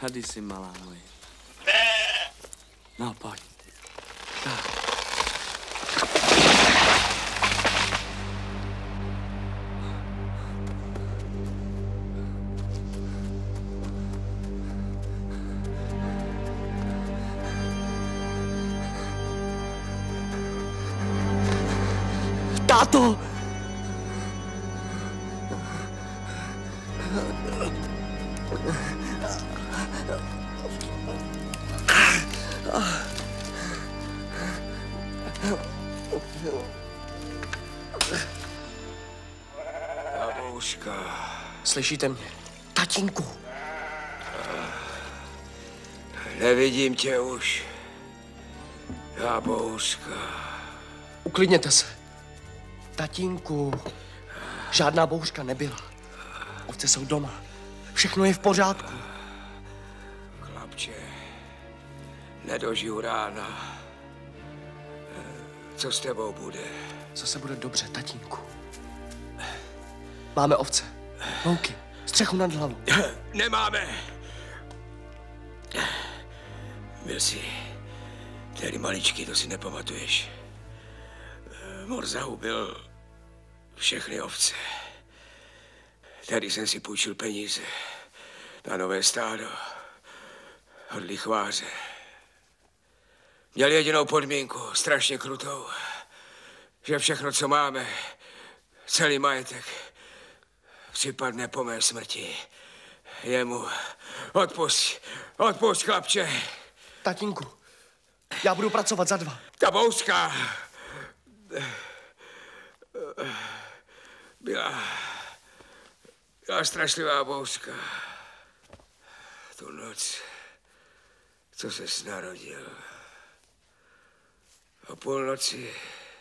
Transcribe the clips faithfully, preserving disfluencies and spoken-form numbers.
Tady jsi, malá moje. No, pojď. Tak. Táto! Babouška. Slyšíte mě? Tatínku. Nevidím tě už. Babouška. Uklidněte se. Tatínku. Žádná bouřka nebyla. Ovce jsou doma. Všechno je v pořádku. Chlapče, nedožiju rána. Co s tebou bude? Co se bude dobře, tatínku? Máme ovce, louky, střechu nad hlavou. Nemáme. Byl jsi tedy maličký, to si nepamatuješ. Mor zahubil všechny ovce. Tady jsem si půjčil peníze na nové stádo od lichváře. Měl jedinou podmínku, strašně krutou, že všechno, co máme, celý majetek, připadne po mé smrti. Jemu odpusť, odpusť, chlapče. Tatínku, já budu pracovat za dva. Ta bouřka byla, byla strašlivá bouřka. Tu noc, co ses narodil. O půlnoci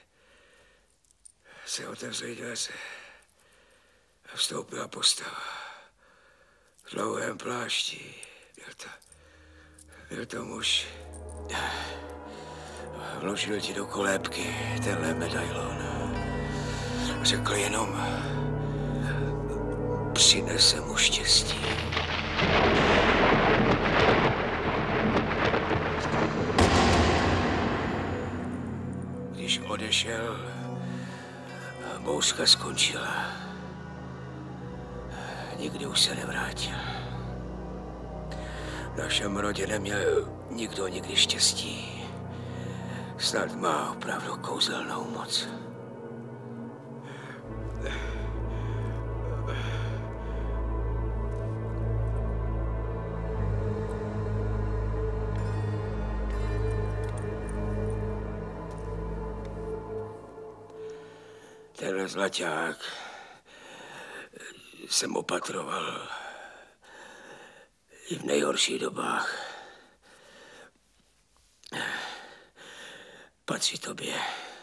se otevřely dveře a vstoupila postava v dlouhém plášti. Byl to, byl to muž. Vložil ti do kolébky tenhle medailon. Řekl jenom, přinese mu štěstí. Když odešel, bouřka skončila. Nikdy už se nevrátil. V našem rodě neměl nikdo nikdy štěstí. Snad má opravdu kouzelnou moc. Tenhle zlaťák jsem opatroval i v nejhorších dobách. Patří tobě.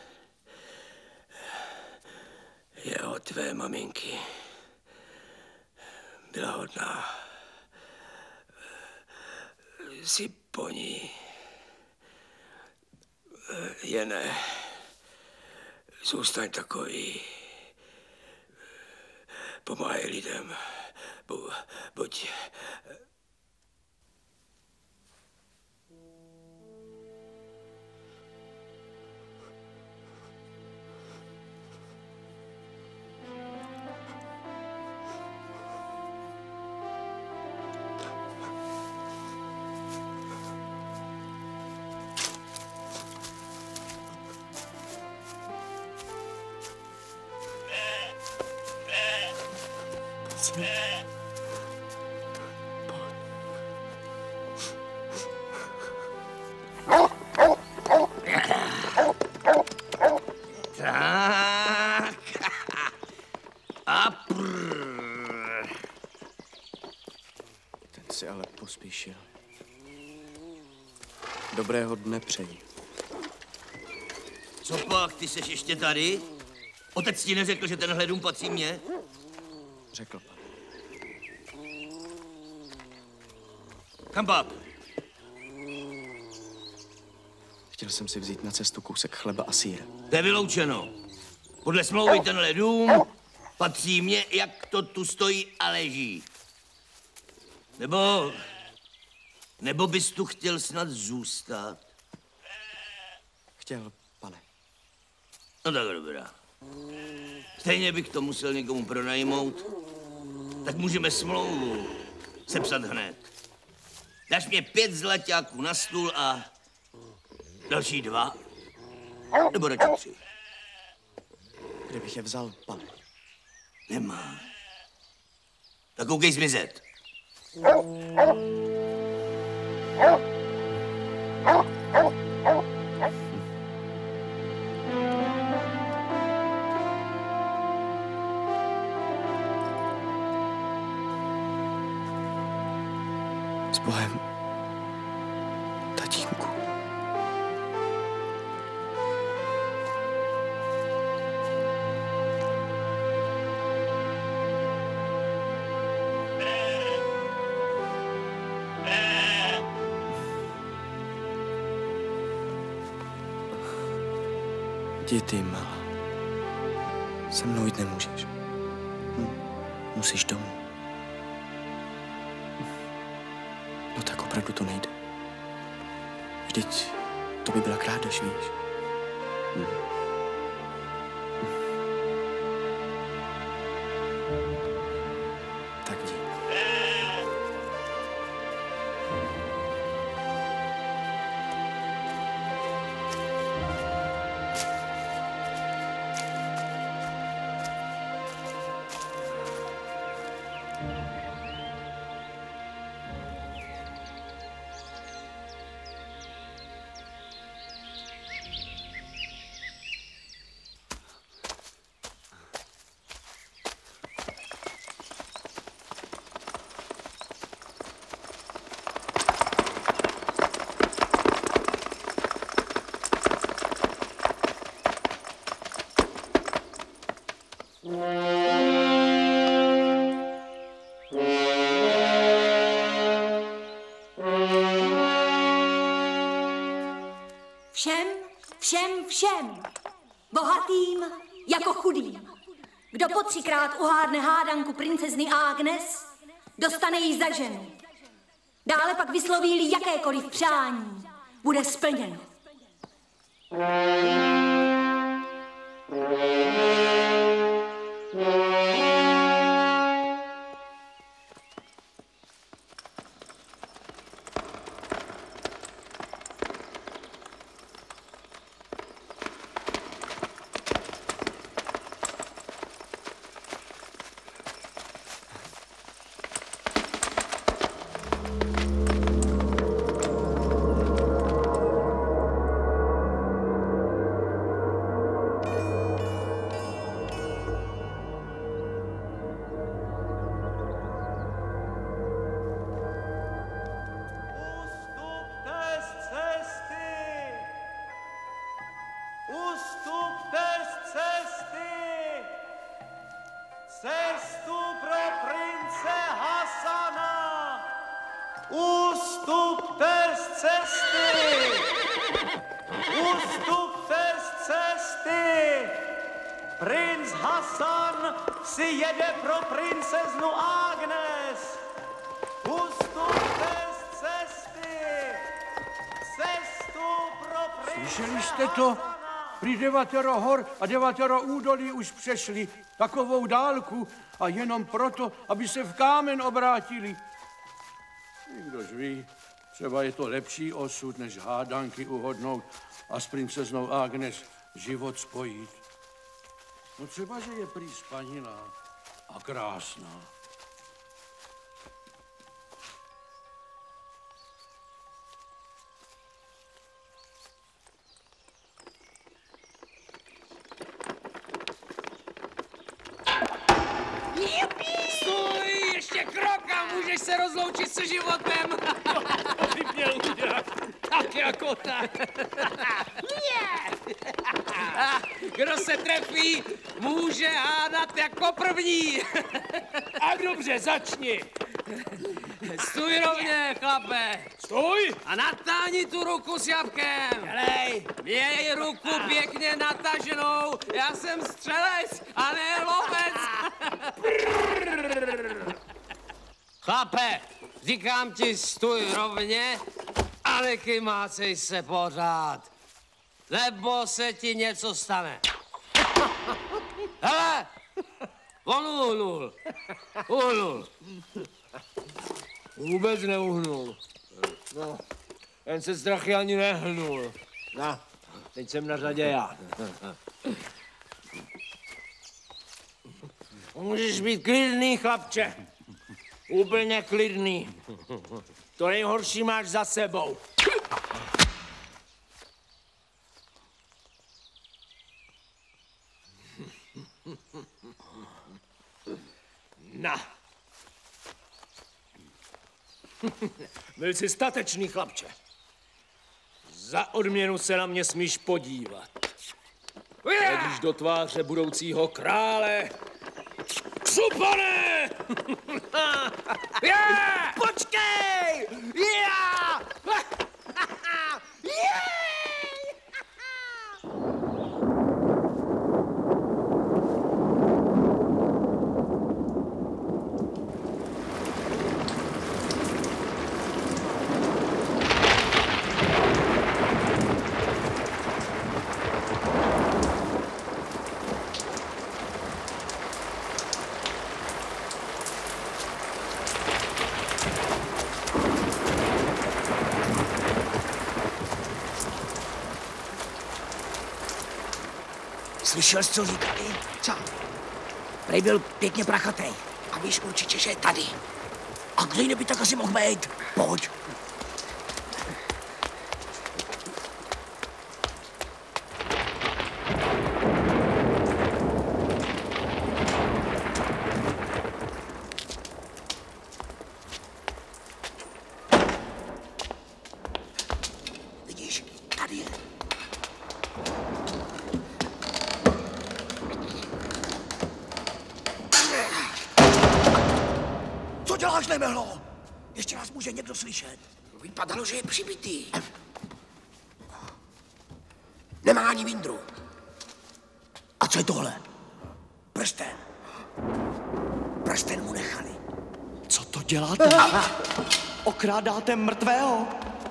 Je od tvé maminky. Byla hodná. Jsi po ní. Jen zůstaň takový. Pomáhej lidem. Bu, buď... Tak. A prr. Ten si ale pospíšil. Dobrého dne přeji. Co pak, ty seš ještě tady? Otec ti neřekl, že tenhle dům patří mně? Řekl pan. Kam pak? Chtěl jsem si vzít na cestu kousek chleba a sýra. To je vyloučeno. Podle smlouvy tenhle dům patří mně, jak to tu stojí a leží. Nebo Nebo bys tu chtěl snad zůstat? Chtěl, pane. No tak dobrá. Stejně bych to musel někomu pronajmout, tak můžeme smlouvu sepsat hned. Dáš mě pět zlaťáků na stůl a další dva, nebo radši tři. Kde bych je vzal, pane? Nemá. Tak koukej zmizet. S Bohem, tatínku. Jdi ty, malá. Se mnou jít nemůžeš. Hm. Musíš domů. No tak opravdu to nejde. Vždyť to by byla krádež, víš? Hm. Tak jdi. Všem, všem, všem, bohatým jako chudým. Kdo po třikrát uhádne hádanku princezny Agnes, dostane ji za ženu. Dále pak vysloví-li jakékoliv přání, bude splněno. Cestu pro prince Hasana! Ustupte z cesty! Ustupte z cesty! Princ Hasan si jede pro princeznu Agnes! Ustupte z cesty! Cestu pro prince Slyšeli jste to? Prý devatero hor a devatero údolí už přešli takovou dálku a jenom proto, aby se v kámen obrátili. Nikdož ví, třeba je to lepší osud, než hádanky uhodnout a s princeznou Agnes život spojit. No třeba, že je prý spanilá a krásná. Stůj, ještě krok a můžeš se rozloučit se životem. To by měl udělat. Tak jako tak. Kdo se trefí, může hádat jako první. A dobře, začni. Stůj rovně, chlape. Stůj. A natáhni tu ruku s jabkem. Helej, měj ruku pěkně nataženou. Já jsem střelec a ne lovec. Chlape, Říkám ti, stůj rovně a nekymácej se pořád, nebo se ti něco stane. Hele, on uhnul. Uhnul. Vůbec neuhnul. No, jen se strachy ani nehnul. No, teď jsem na řadě já. Můžeš být klidný, chlapče. Úplně klidný. To nejhorší máš za sebou. Na. Byl jsi statečný, chlapče. Za odměnu se na mě smíš podívat. Hledíš do tváře budoucího krále. Křupane! Yeah! Počkej! Yeah! Yeah! Slyšel jsi, co říkali? Co? Prej byl pěkně prachatej. A víš určitě, že je tady. A kde jiný by tak asi mohl být? Pojď. Vidíš, tady je. Co děláš, nemehlo? Ještě nás může někdo slyšet. Vypadalo, že je přibitý. Nemá ani vindru. A co je tohle? Prsten. Prsten mu nechali. Co to děláte? Okrádáte mrtvého?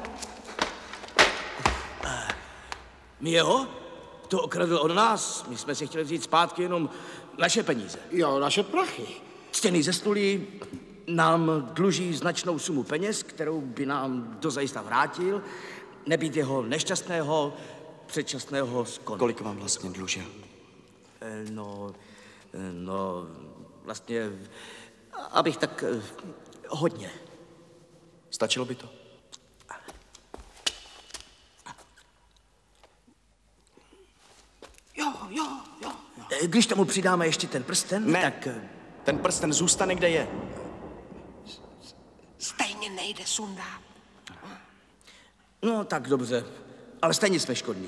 My jeho? To okradl od nás. My jsme si chtěli vzít zpátky jenom naše peníze. Jo, naše prachy. Ctěný zesnulý nám dluží značnou sumu peněz, kterou by nám dozajista vrátil, nebýt jeho nešťastného, předčasného skonu. Kolik vám vlastně dlužil? Eh, No, eh, no, vlastně, abych tak eh, hodně. Stačilo by to? Jo, jo, jo. Eh, Když tomu přidáme ještě ten prsten, Ne. tak... eh, Ten prsten zůstane, kde je. Stejně nejde sundat. No, tak dobře, ale stejně jsme škodní.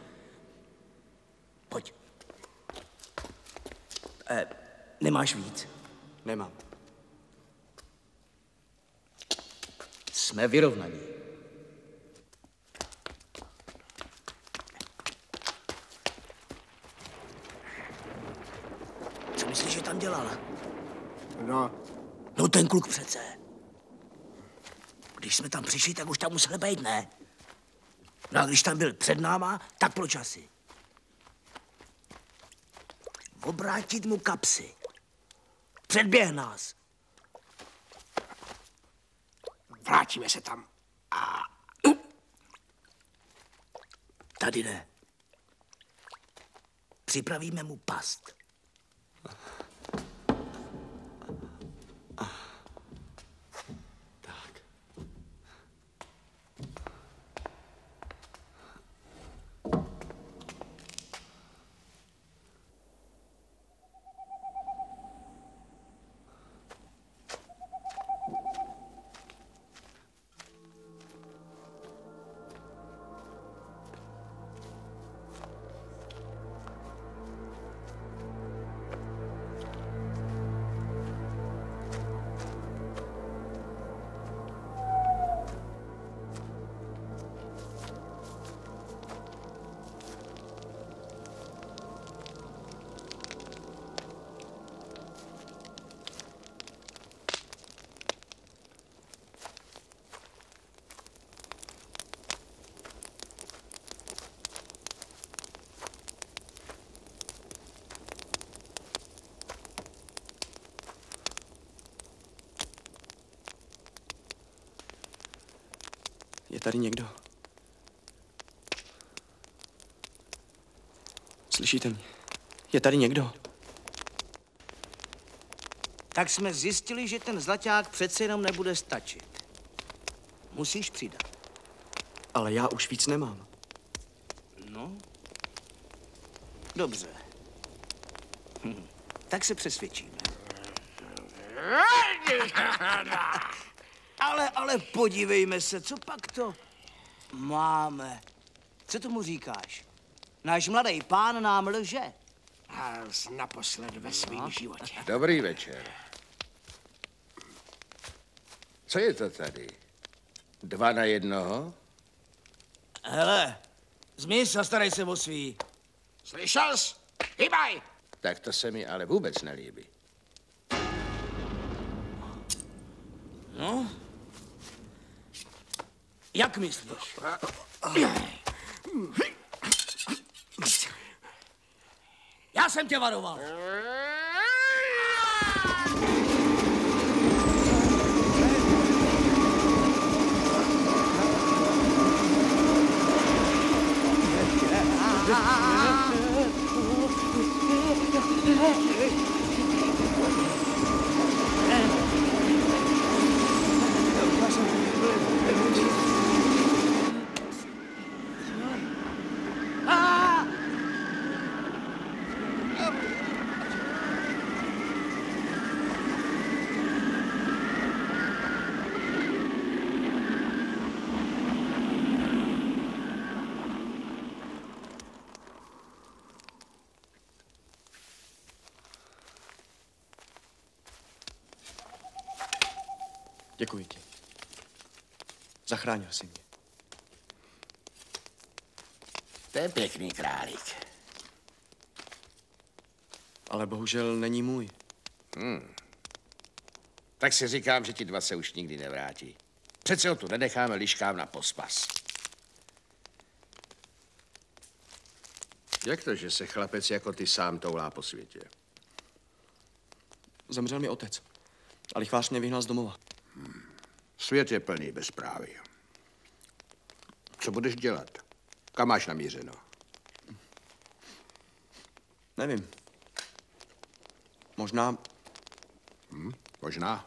Pojď. Eh, nemáš víc? Nemám. Jsme vyrovnaní. Co myslíš, že tam dělala? No, No ten kluk přece. Když jsme tam přišli, tak už tam museli být, ne? No a když tam byl před náma, tak proč asi? Obrátit mu kapsy. Předběh nás. vrátíme se tam. A... Tady ne. Připravíme mu past. Je tady někdo? Slyšíte mě? Je tady někdo? Tak jsme zjistili, že ten zlaťák přece jenom nebude stačit. Musíš přidat. Ale já už víc nemám. No, dobře. Hm. Tak se přesvědčíme. Ale, ale podívejme se, co pak to máme. Co tomu říkáš? Náš mladý pán nám lže. Naposled ve svém životě. Dobrý večer. Co je to tady? Dva na jednoho? Hele, zmij se, starej se o svý. Slyšel jsi? Hýbaj! Tak to se mi ale vůbec nelíbí. No? Jak myslíš? Já jsem tě varoval. Děkuji ti. Zachránil jsi mě. To je pěkný králík. Ale bohužel není můj. Hmm. Tak si říkám, že ti dva se už nikdy nevrátí. Přece ho tu nenecháme liškám na pospas. Jak to, že se chlapec jako ty sám toulá po světě? Zemřel mi otec. A lichvář mě vyhnal z domova. Hmm. Svět je plný bezpráví. Co budeš dělat? Kam máš namířeno? Nevím. Možná... Hmm, možná.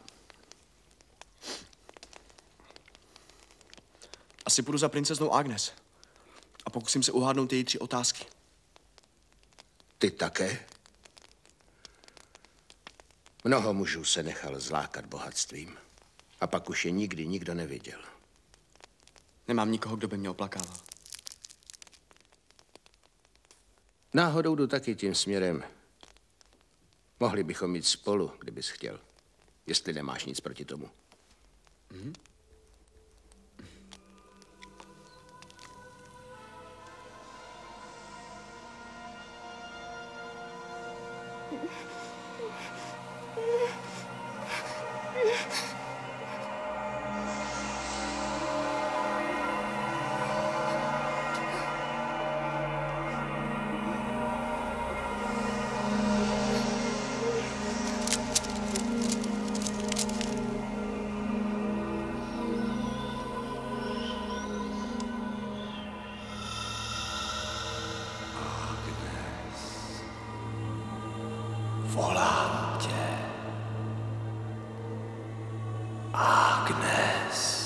Asi půjdu za princeznou Agnes. A pokusím se uhádnout její tři otázky. Ty také? Mnoho mužů se nechal zlákat bohatstvím. A pak už je nikdy nikdo neviděl. Nemám nikoho, kdo by mě oplakával. Náhodou jdu taky tím směrem. Mohli bychom jít spolu, kdybys chtěl. Jestli nemáš nic proti tomu. Mhm. Volám tě. Agnes.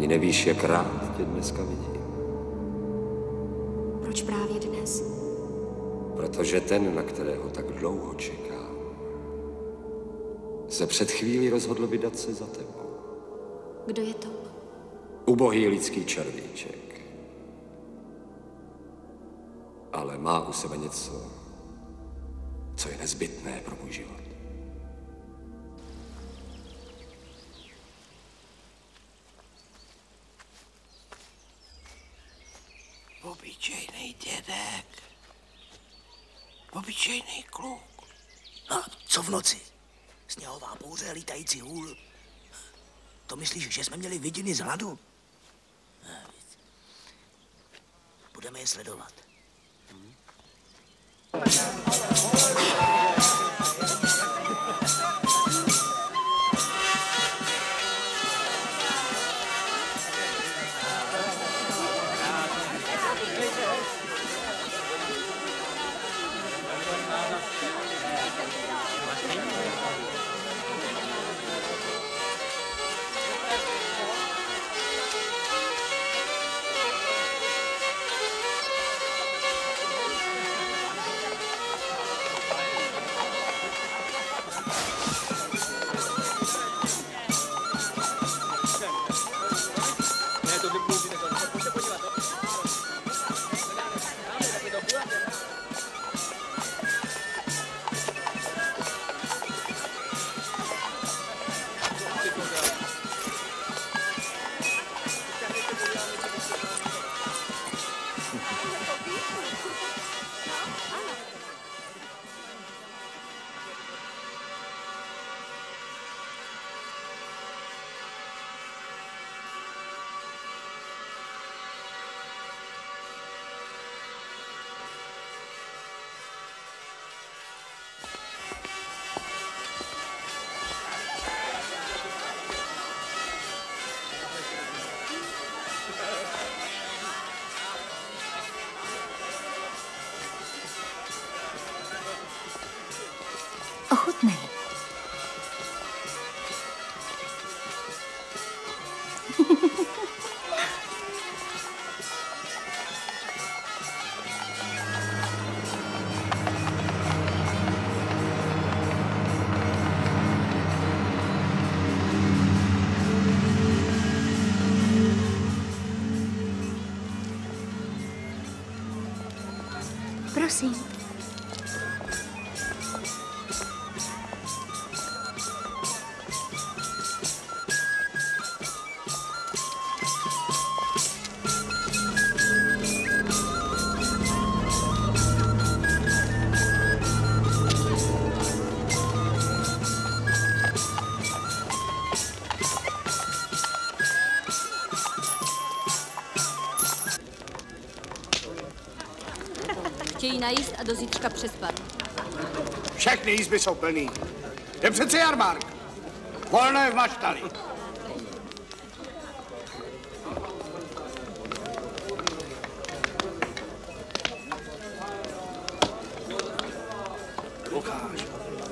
Ani nevíš, jak rád tě dneska vidím. Proč právě dnes? Protože ten, na kterého tak dlouho čekám, se před chvílí rozhodl vydat se za tebou. Kdo je to? Ubohý lidský červíček. Ale má u sebe něco, co je nezbytné pro můj život. Obyčejnej dědek. Obyčejnej kluk. No a co v noci? Sněhová bouře, lítající hůl. To myslíš, že jsme měli vidiny z hladu? Budeme je sledovat. Ochutnej. Prosím. Chtějí najíst a do zítřka přespat. Všechny jízby jsou plný. Je přece jarmark. Volno je v maštali. Lukáš.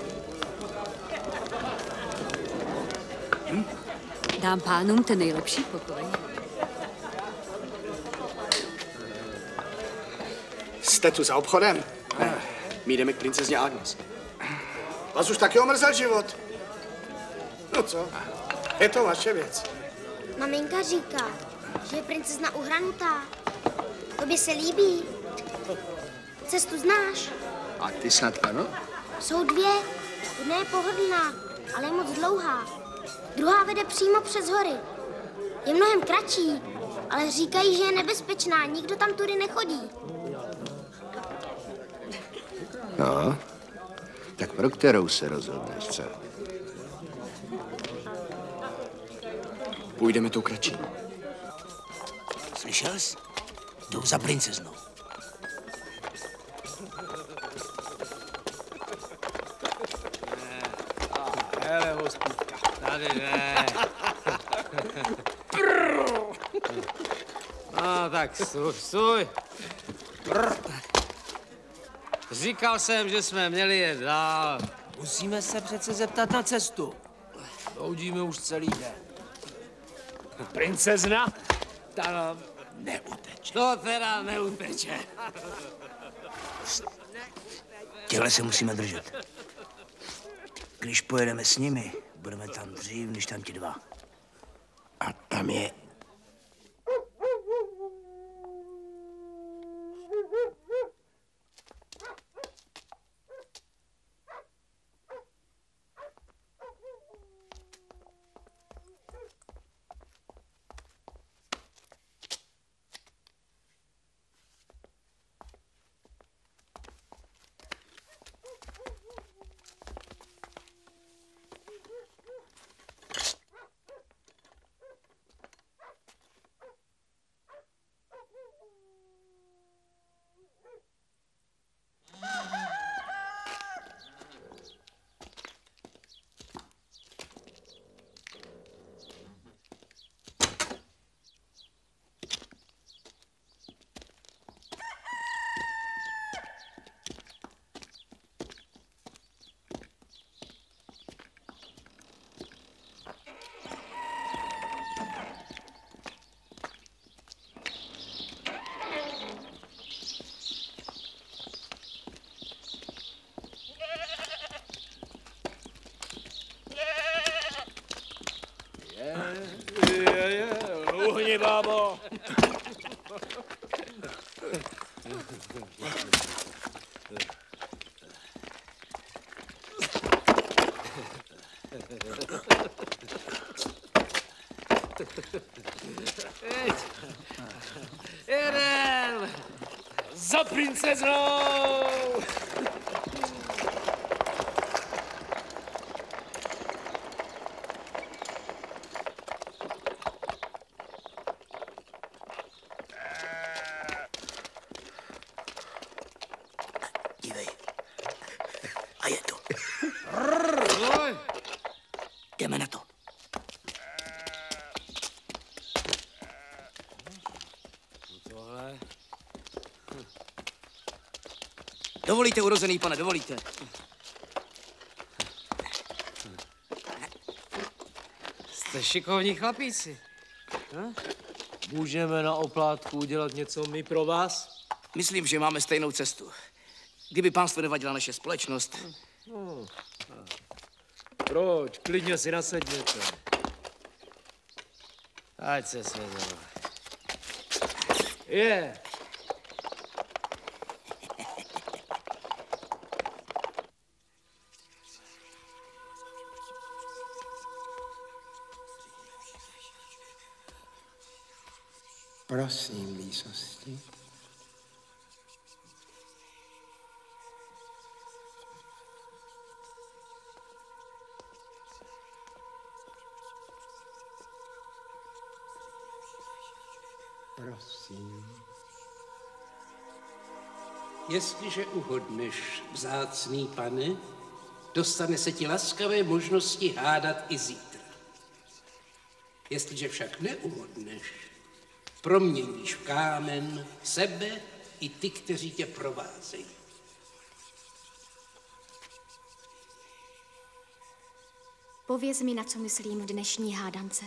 Hm? Dám pánům ten nejlepší pokoj. Jste tu za obchodem? Ne, my jdeme k princezně Agnes. Vás už taky omrzel život. No co? Je to vaše věc. Maminka říká, že je princezna uhranutá. Tobě se líbí. Cestu znáš? A ty snad ano? Jsou dvě. Jedna je pohodlná, ale je moc dlouhá. Druhá vede přímo přes hory. Je mnohem kratší, ale říkají, že je nebezpečná. Nikdo tam tudy nechodí. No, tak pro kterou se rozhodneš, co? Půjdeme tou kratší. Slyšel jsi? Jdou za princeznou. Hele, hospůdka, tady ne. No, tak stůj, stůj. Říkal jsem, že jsme měli jet dál. Musíme se přece zeptat na cestu. Bloudíme už celý den. Princezna? Ta neuteče. To teda neuteče. Těhle se musíme držet. Když pojedeme s nimi, budeme tam dřív, než tam ti dva. A tam je... Uhni, bábo. Jeden! Za princeznou! Dívej. A je to. Jdeme na to. Tohle. Dovolíte, urozený pane, dovolíte. Jste šikovní chlapíci. Hm? Můžeme na oplátku udělat něco my pro vás? Myslím, že máme stejnou cestu. Kdyby pánstvu nevadila naše společnost. No. Proč? Klidně si nasedněte. Ať se svezou. Je. Prosím, výsosti. Prosím. Jestliže uhodneš, vzácný pane, dostane se ti laskavé možnosti hádat i zítra. Jestliže však neuhodneš, proměníš v kámen sebe i ty, kteří tě provázejí. Pověz mi, na co myslím v dnešní hádance.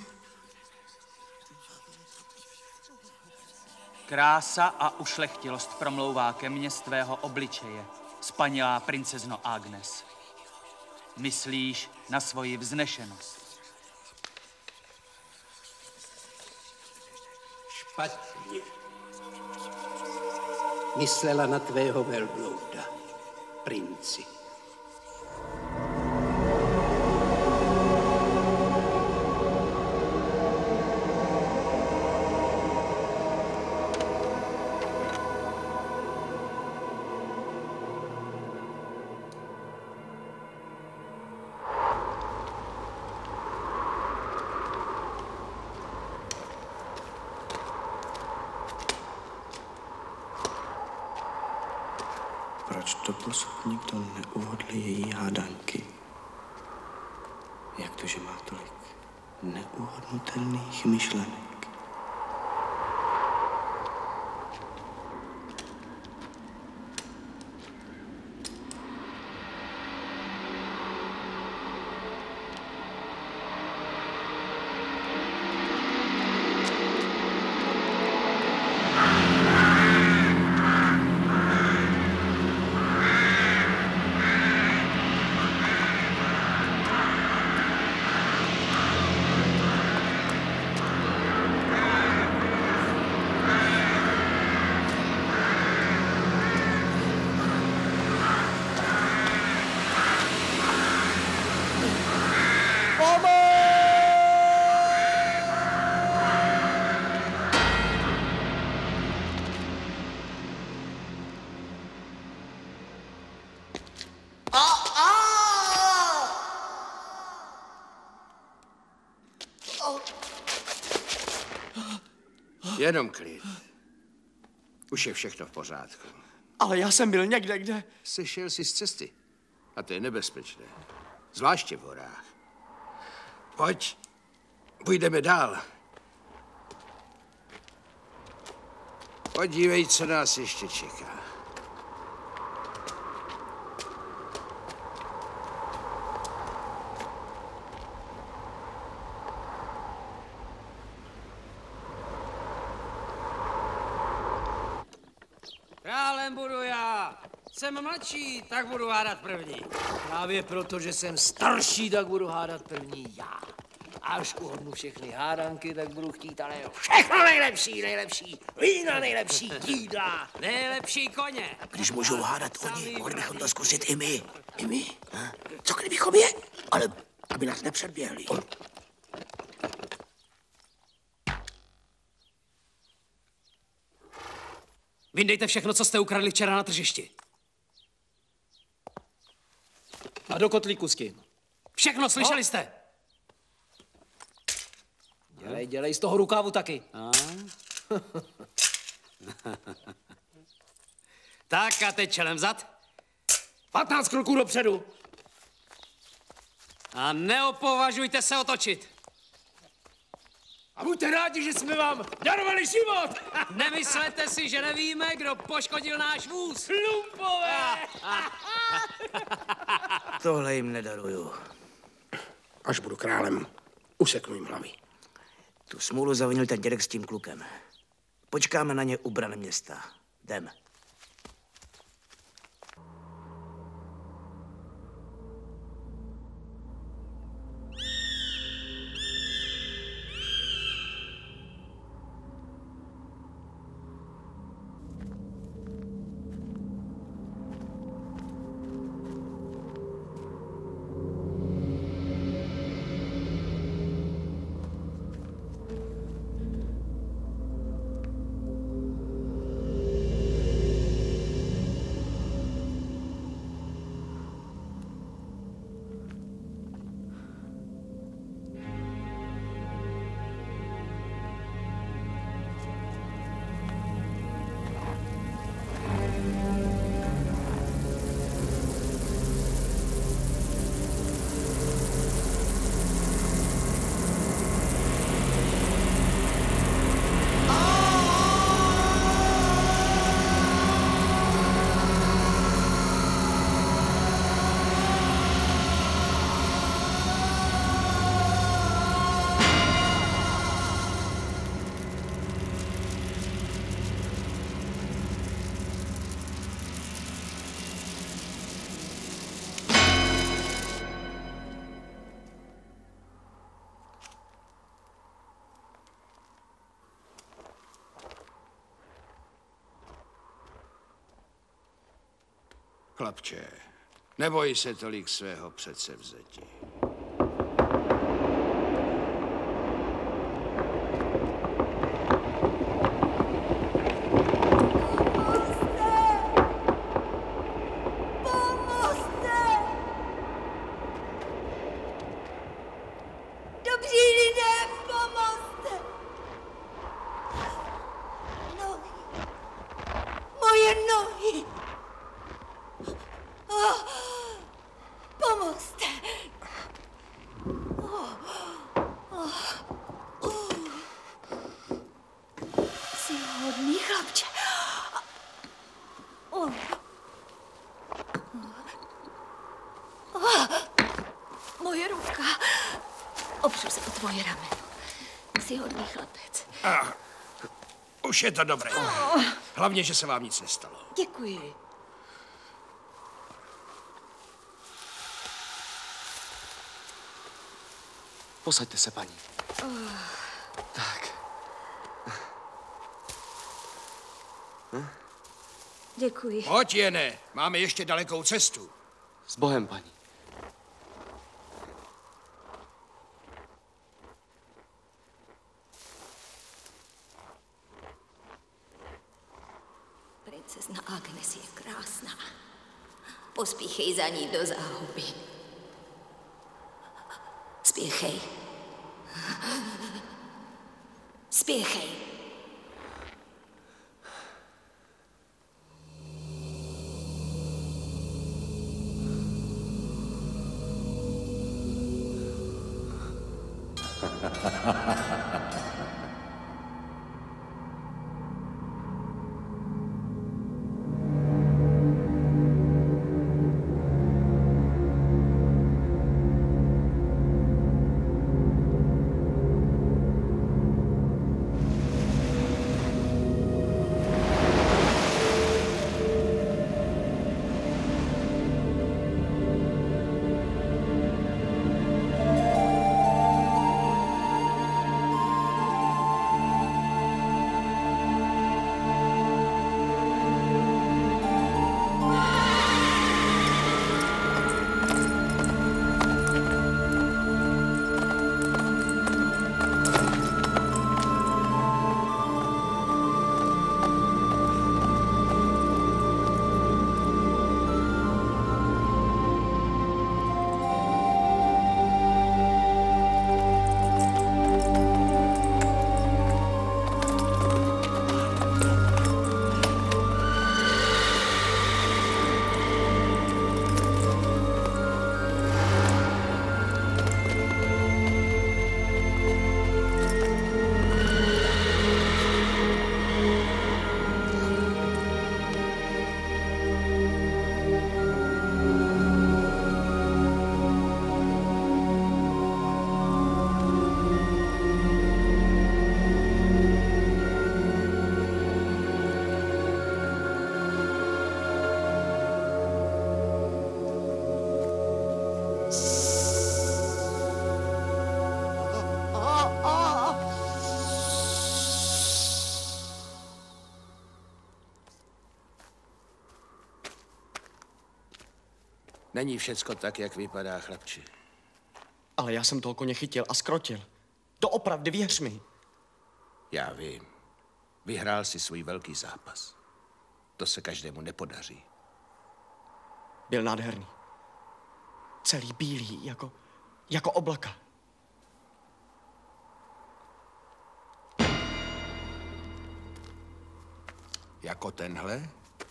Krása a ušlechtilost promlouvá ke mně z tvého obličeje, spanilá princezno Agnes. Myslíš na svoji vznešenost. Špatně. Myslela na tvého velblouda, princi. Proč doposud nikdo neuhodl její hádanky? Jak to, že má tolik neuhodnutelných myšlenek? Jenom klid. Už je všechno v pořádku. Ale já jsem byl někde, kde... Sešel jsi z cesty. A to je nebezpečné. Zvláště v horách. Pojď, půjdeme dál. Podívej, co nás ještě čeká. Králem budu já. Jsem mladší, tak budu hádat první. Právě proto, že jsem starší, tak budu hádat první já. A až uhodnu všechny hádanky, tak budu chtít ale všechno nejlepší, nejlepší. Vína nejlepší, jídla. Nejlepší koně. Když můžou hádat oni, mohli bychom to zkusit i my. I my? Ha? Co kdybychom je? Ale aby nás nepředběhli. Vyndejte všechno, co jste ukradli včera na tržišti. A do kotlíku s tím. Všechno, slyšeli jste? Dělej, dělej z toho rukávu taky. Tak a teď čelem vzad. patnáct kroků dopředu. A neopovažujte se otočit. A buďte rádi, že jsme vám darovali život. Nemyslete si, že nevíme, kdo poškodil náš vůz. Lumpové! Tohle jim nedaruju. Až budu králem, useknu jim hlavy. Tu smůlu zavinil ten dědek s tím klukem. Počkáme na ně u brany města. Jdem. Chlapče, neboj se tolik svého předsevzetí. Moje ruka. Opřu se o tvoje rameno. Jsi hodný chlapec. Ah, už je to dobré. Hlavně, že se vám nic nestalo. Děkuji. Posaďte se, paní. Tak. Hm? Děkuji. Pojď, Jene, máme ještě dalekou cestu. S Bohem, paní. Princezna Agnes je krásná. Pospíchej za ní do záhuby. Spěchej. Spěchej. Není všecko tak, jak vypadá, chlapči. Ale já jsem toho koně chytil a skrotil. Doopravdy, věř mi. Já vím. Vyhrál si svůj velký zápas. To se každému nepodaří. Byl nádherný. Celý bílý, jako, jako oblaka. Jako tenhle?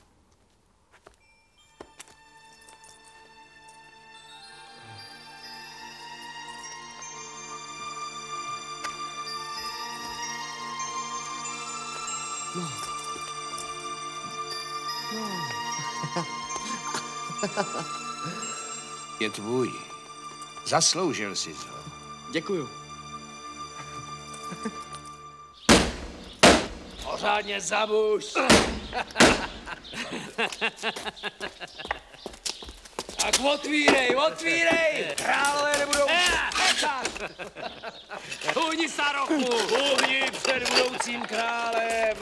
No. No. Je tvůj. Zasloužil jsi ho. Děkuju. Pořádně zabuš. Tak otvírej, otvírej! Králové nebudou špecat! Uhni, Saroku! Uhni před budoucím králem!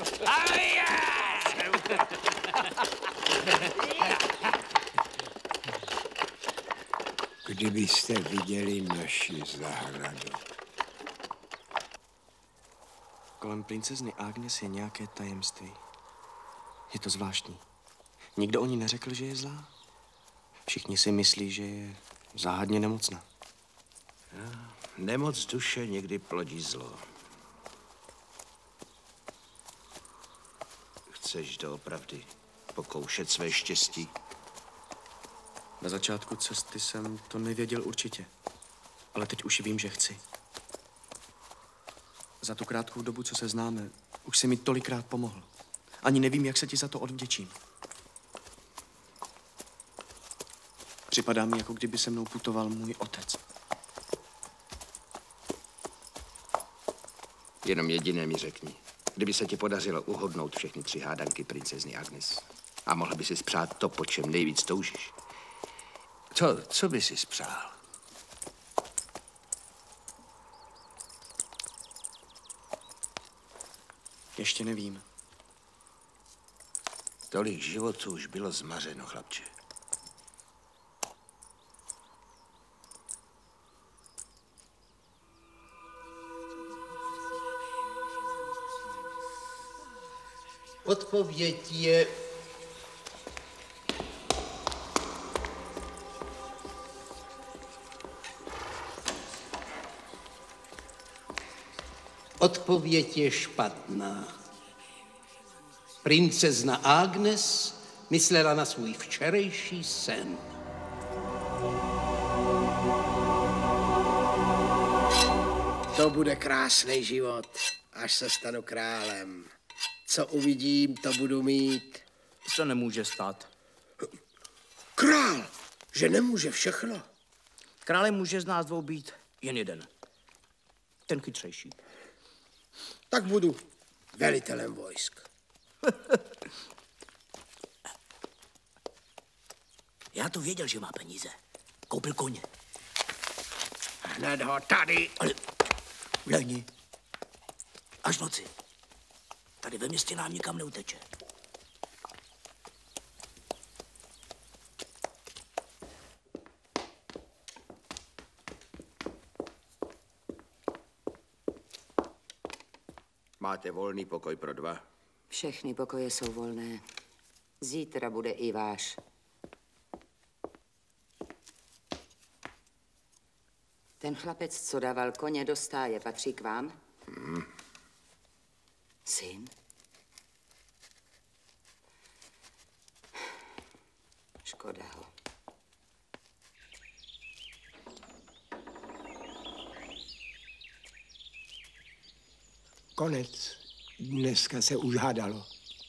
Kdybyste viděli naši zahradu. Kolem princezny Agnes je nějaké tajemství. Je to zvláštní. Nikdo o ní neřekl, že je zlá. Všichni si myslí, že je záhadně nemocná. Nemoc duše někdy plodí zlo. Chceš doopravdy pokoušet své štěstí? Na začátku cesty jsem to nevěděl určitě. Ale teď už vím, že chci. Za tu krátkou dobu, co se známe, už jsi mi tolikrát pomohl. Ani nevím, jak se ti za to odvděčím. Připadá mi, jako kdyby se mnou putoval můj otec. Jenom jediné mi řekni. Kdyby se ti podařilo uhodnout všechny tři hádanky princezny Agnes a mohl by si spřát to, po čem nejvíc toužíš. Co, co by si spřál? Ještě nevím. Tolik životů už bylo zmařeno, chlapče. Odpověď je... Odpověď je špatná. Princezna Agnes myslela na svůj včerejší sen. To bude krásný život, až se stanu králem. Co uvidím, to budu mít. To nemůže stát. Král, že nemůže všechno. Králem může z nás dvou být jen jeden. Ten chytřejší. Tak budu velitelem vojsk. Já to věděl, že má peníze. Koupil koně. Hned ho tady. Ale lehni. Až v noci. Tady ve městě nám nikam neuteče. Máte volný pokoj pro dva? Všechny pokoje jsou volné. Zítra bude i váš. Ten chlapec, co dával koně do stáje, patří k vám? Hmm. Syn? Škoda ho. Konec. Dneska se už hádalo.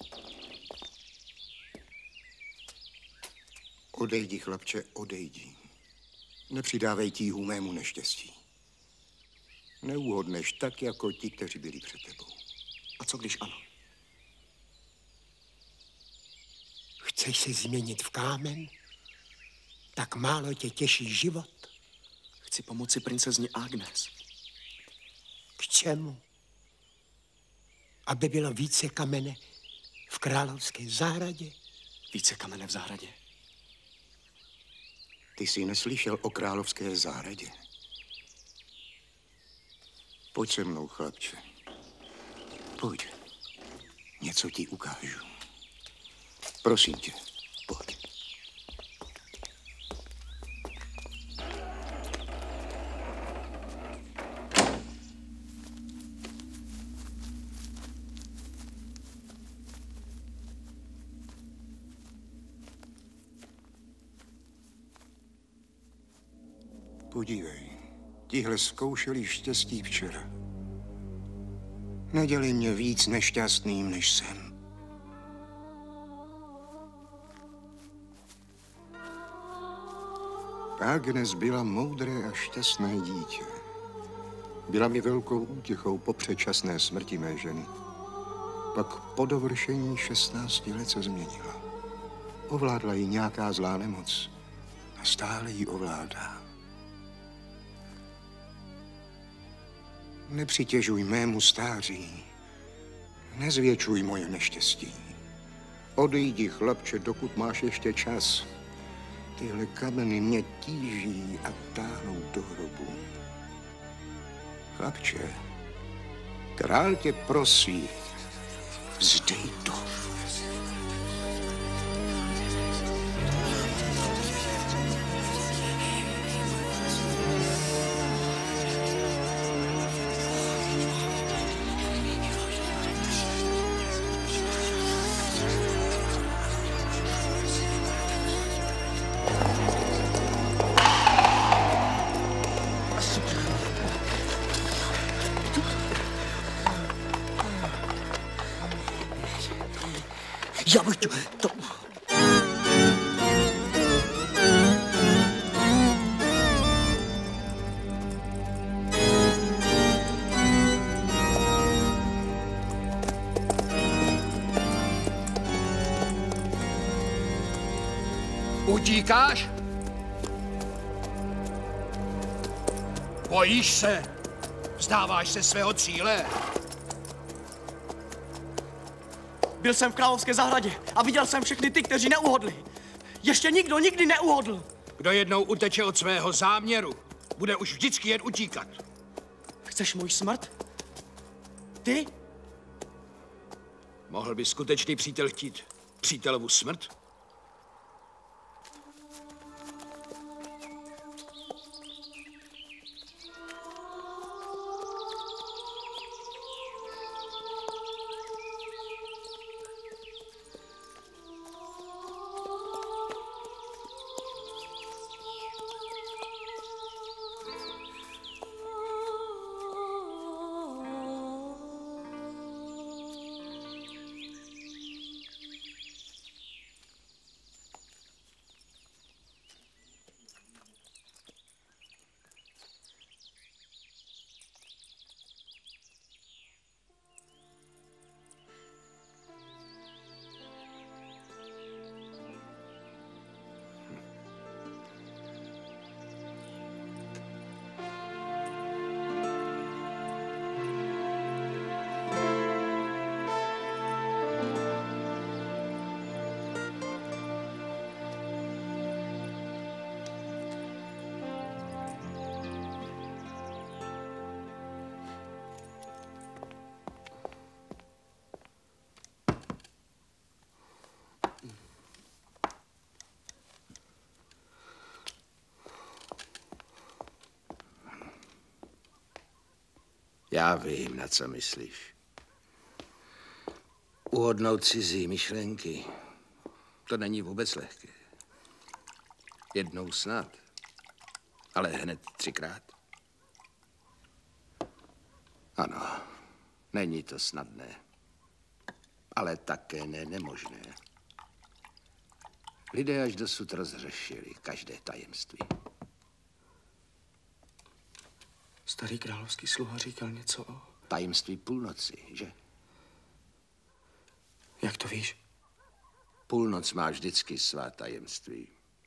Odejdi, chlapče, odejdi. Nepřidávej tíhu mému neštěstí. Neuhodneš tak, jako ti, kteří byli před tebou. A co když ano? Chceš se změnit v kámen? Tak málo tě těší život? Chci pomoci princezně Agnes. K čemu? Aby bylo více kamene v královské zahradě? Více kamene v zahradě? Ty jsi neslyšel o královské zahradě? Pojď se mnou, chlapče. Pojď. Něco ti ukážu. Prosím tě, pojď. Podívej, tihle zkoušeli štěstí včera. Nedělej mě víc nešťastným, než jsem. Agnes byla moudré a šťastné dítě. Byla mi velkou útěchou po předčasné smrti mé ženy. Pak po dovršení šestnácti let se změnila. Ovládla ji nějaká zlá nemoc a stále ji ovládá. Nepřitěžuj mému stáří. Nezvětšuj moje neštěstí. Odejdi, chlapče, dokud máš ještě čas. Tyhle kameny mě tíží a táhnou do hrobu. Chlapče, král tě prosí, vzdej to. Já bych to... to... Utíkáš? Bojíš se? Vzdáváš se svého cíle? Byl jsem v královské zahradě a viděl jsem všechny ty, kteří neuhodli. Ještě nikdo nikdy neuhodl. Kdo jednou uteče od svého záměru, bude už vždycky jen utíkat. Chceš můj smrt? Ty? Mohl by skutečný přítel chtít přítelovu smrt? Já vím, na co myslíš. Uhodnout cizí myšlenky, to není vůbec lehké. Jednou snad, ale hned třikrát. Ano, není to snadné, ale také ne nemožné. Lidé až dosud rozřešili každé tajemství. Starý královský sluha říkal něco o... Tajemství půlnoci, že? Jak to víš? Půlnoc má vždycky svá tajemství.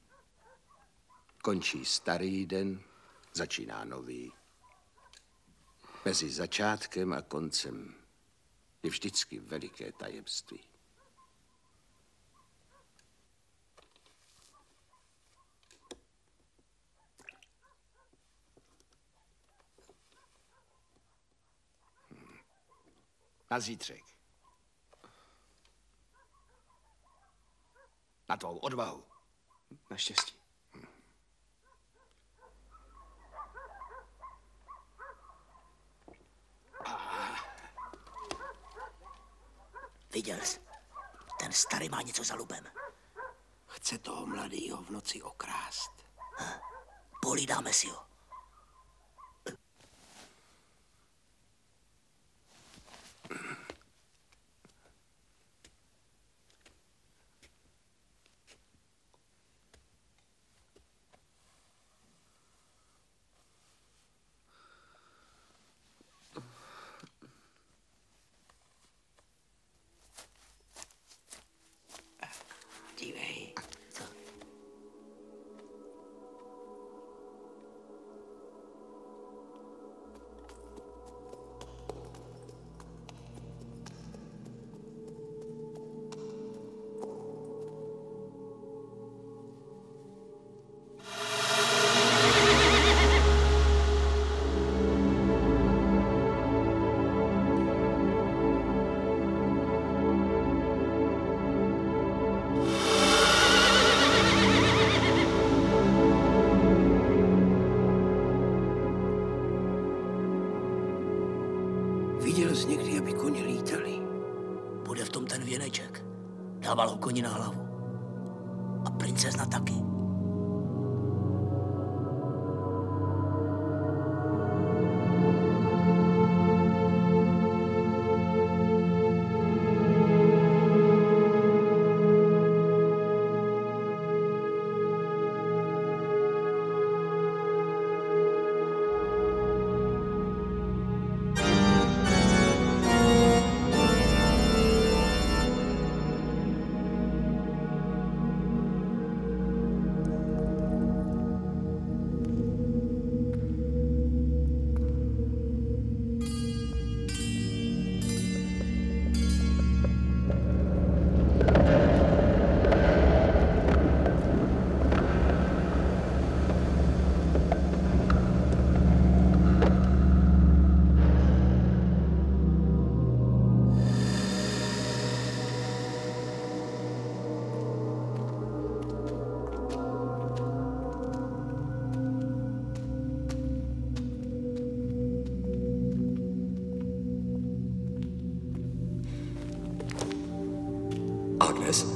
Končí starý den, začíná nový. Mezi začátkem a koncem je vždycky veliké tajemství. Na zítřek. Na tvou odvahu. Naštěstí. Hm. Viděl jsi? Ten starý má něco za lubem. Chce toho mladýho v noci okrást. Hm. Polídáme si ho. Dívej. Co? Viděl jsi někdy, aby koně lítali? Bude v tom ten věneček. Dával ho koni na hlavu. A princezna taky. Agnes?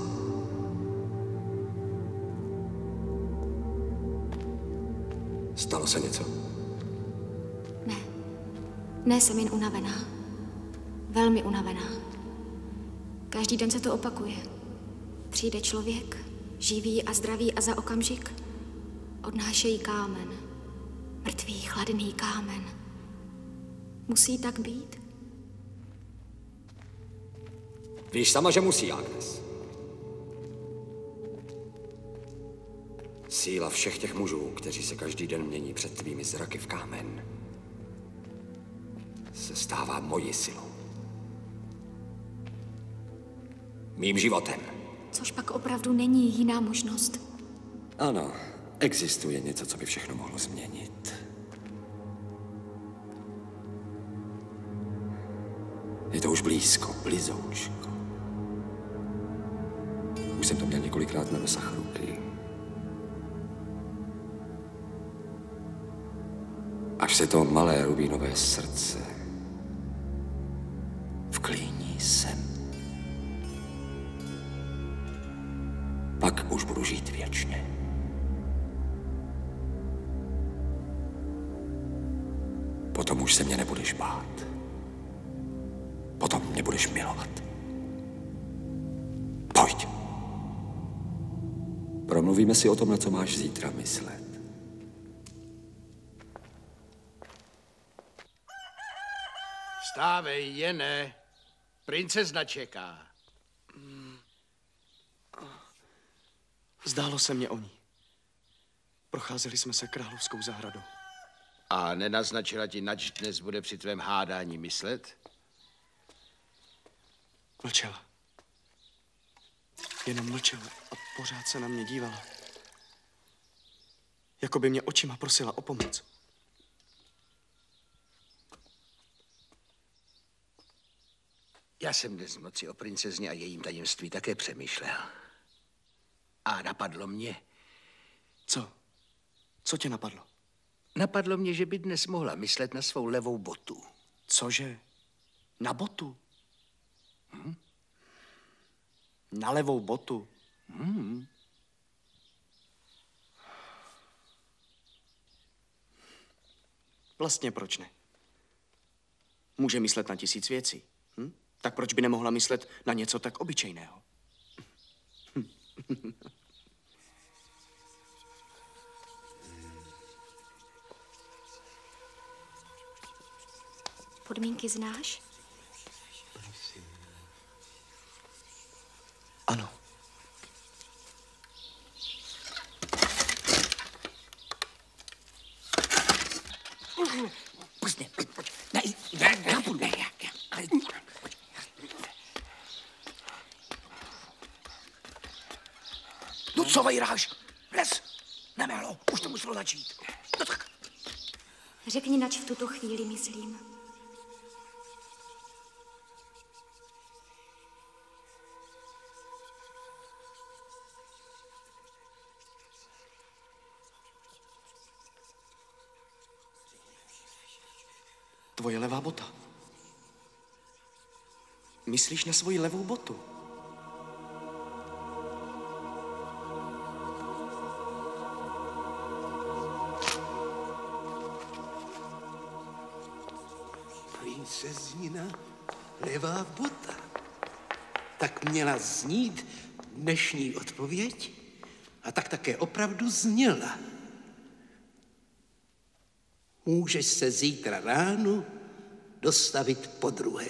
Stalo se něco? Ne. Ne, jsem jen unavená. Velmi unavená. Každý den se to opakuje. Přijde člověk, živý a zdravý a za okamžik odnášejí kámen. Mrtvý, chladný kámen. Musí tak být? Víš sama, že musí, Agnes. Síla všech těch mužů, kteří se každý den mění před tvými zraky v kámen, se stává mojí silou. Mým životem. Což pak opravdu není jiná možnost. Ano, existuje něco, co by všechno mohlo změnit. Je to už blízko, blizoučko. Už jsem to měl několikrát na dosah ruky. Až se to malé rubínové srdce jsem. Pak už budu žít věčně. Potom už se mě nebudeš bát. Potom mě budeš milovat. Pojď. Promluvíme si o tom, na co máš zítra myslet. Stávej, Jene. Princezna čeká. Zdálo se mě o ní. Procházeli jsme se královskou zahradou. A nenaznačila ti, nač dnes bude při tvém hádání myslet? Mlčela. Jenom mlčela a pořád se na mě dívala. Jako by mě očima prosila o pomoc. Já jsem dnes v noci o princezně a jejím tajemství také přemýšlel. A napadlo mě. Co? Co tě napadlo? Napadlo mě, že by dnes mohla myslet na svou levou botu. Cože? Na botu? Hm? Na levou botu? Hm. Vlastně proč ne? Může myslet na tisíc věcí. Hm? Tak proč by nemohla myslet na něco tak obyčejného? Podmínky znáš? Ano. Pojď, pojď, pojď. Ne, ne, já půjdu. Ne, já, já. Pojď. No co vejráš? Les, nemělo, už to muselo začít. No tak. Řekni, nač v tuto chvíli myslím. Tvoje levá bota. Myslíš na svoji levou botu? Princeznina levá bota. Tak měla znít dnešní odpověď a tak také opravdu zněla. Můžeš se zítra ráno dostavit podruhé.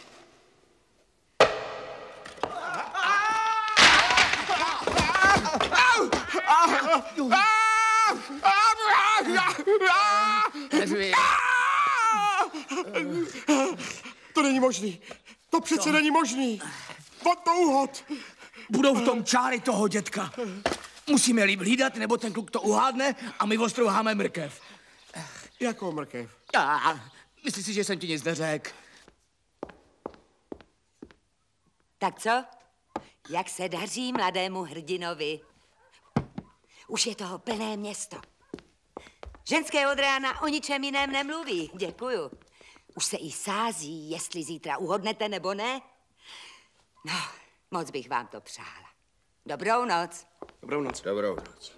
To není možný. To přece to... není možný. Od to úhod. Budou v tom čáry toho dětka. Musíme líp hlídat, nebo ten kluk to uhádne a my ostrouháme mrkev. Jakou mrkev? A, myslíš si, že jsem ti nic neřekl? Tak co? Jak se daří mladému hrdinovi? Už je toho plné město. Ženské od rána o ničem jiném nemluví. Děkuju. Už se i sází, jestli zítra uhodnete nebo ne. No, moc bych vám to přála. Dobrou noc. Dobrou noc. Dobrou noc.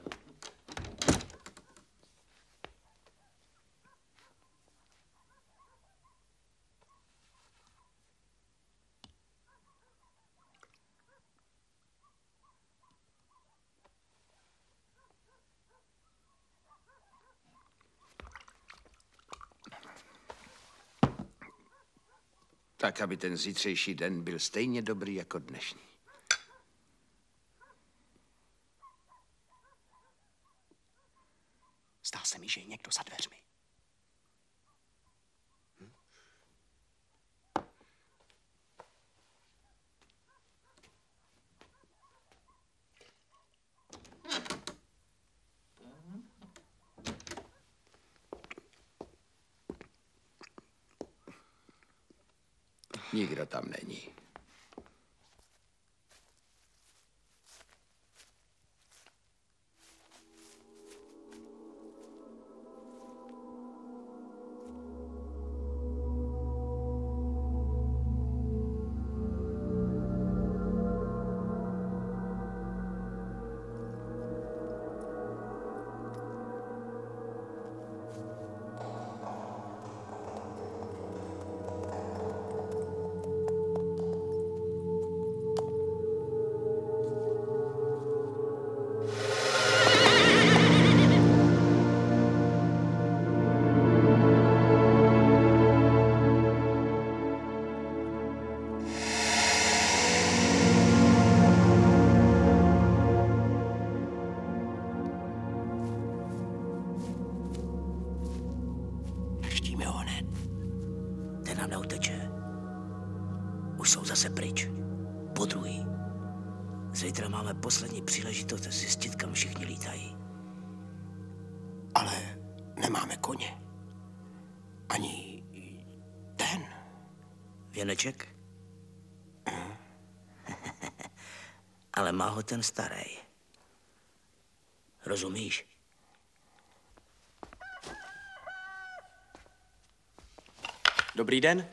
Tak, aby ten zítřejší den byl stejně dobrý jako dnešní. Zdá se mi, že je někdo za dveřmi. Hm? Nikdo tam není. nám neuteče. Už jsou zase pryč. Po druhý. Zítra máme poslední příležitost zjistit, kam všichni lítají. Ale nemáme koně. Ani ten. Věneček? Ale má ho ten starý. Rozumíš? Dobrý den.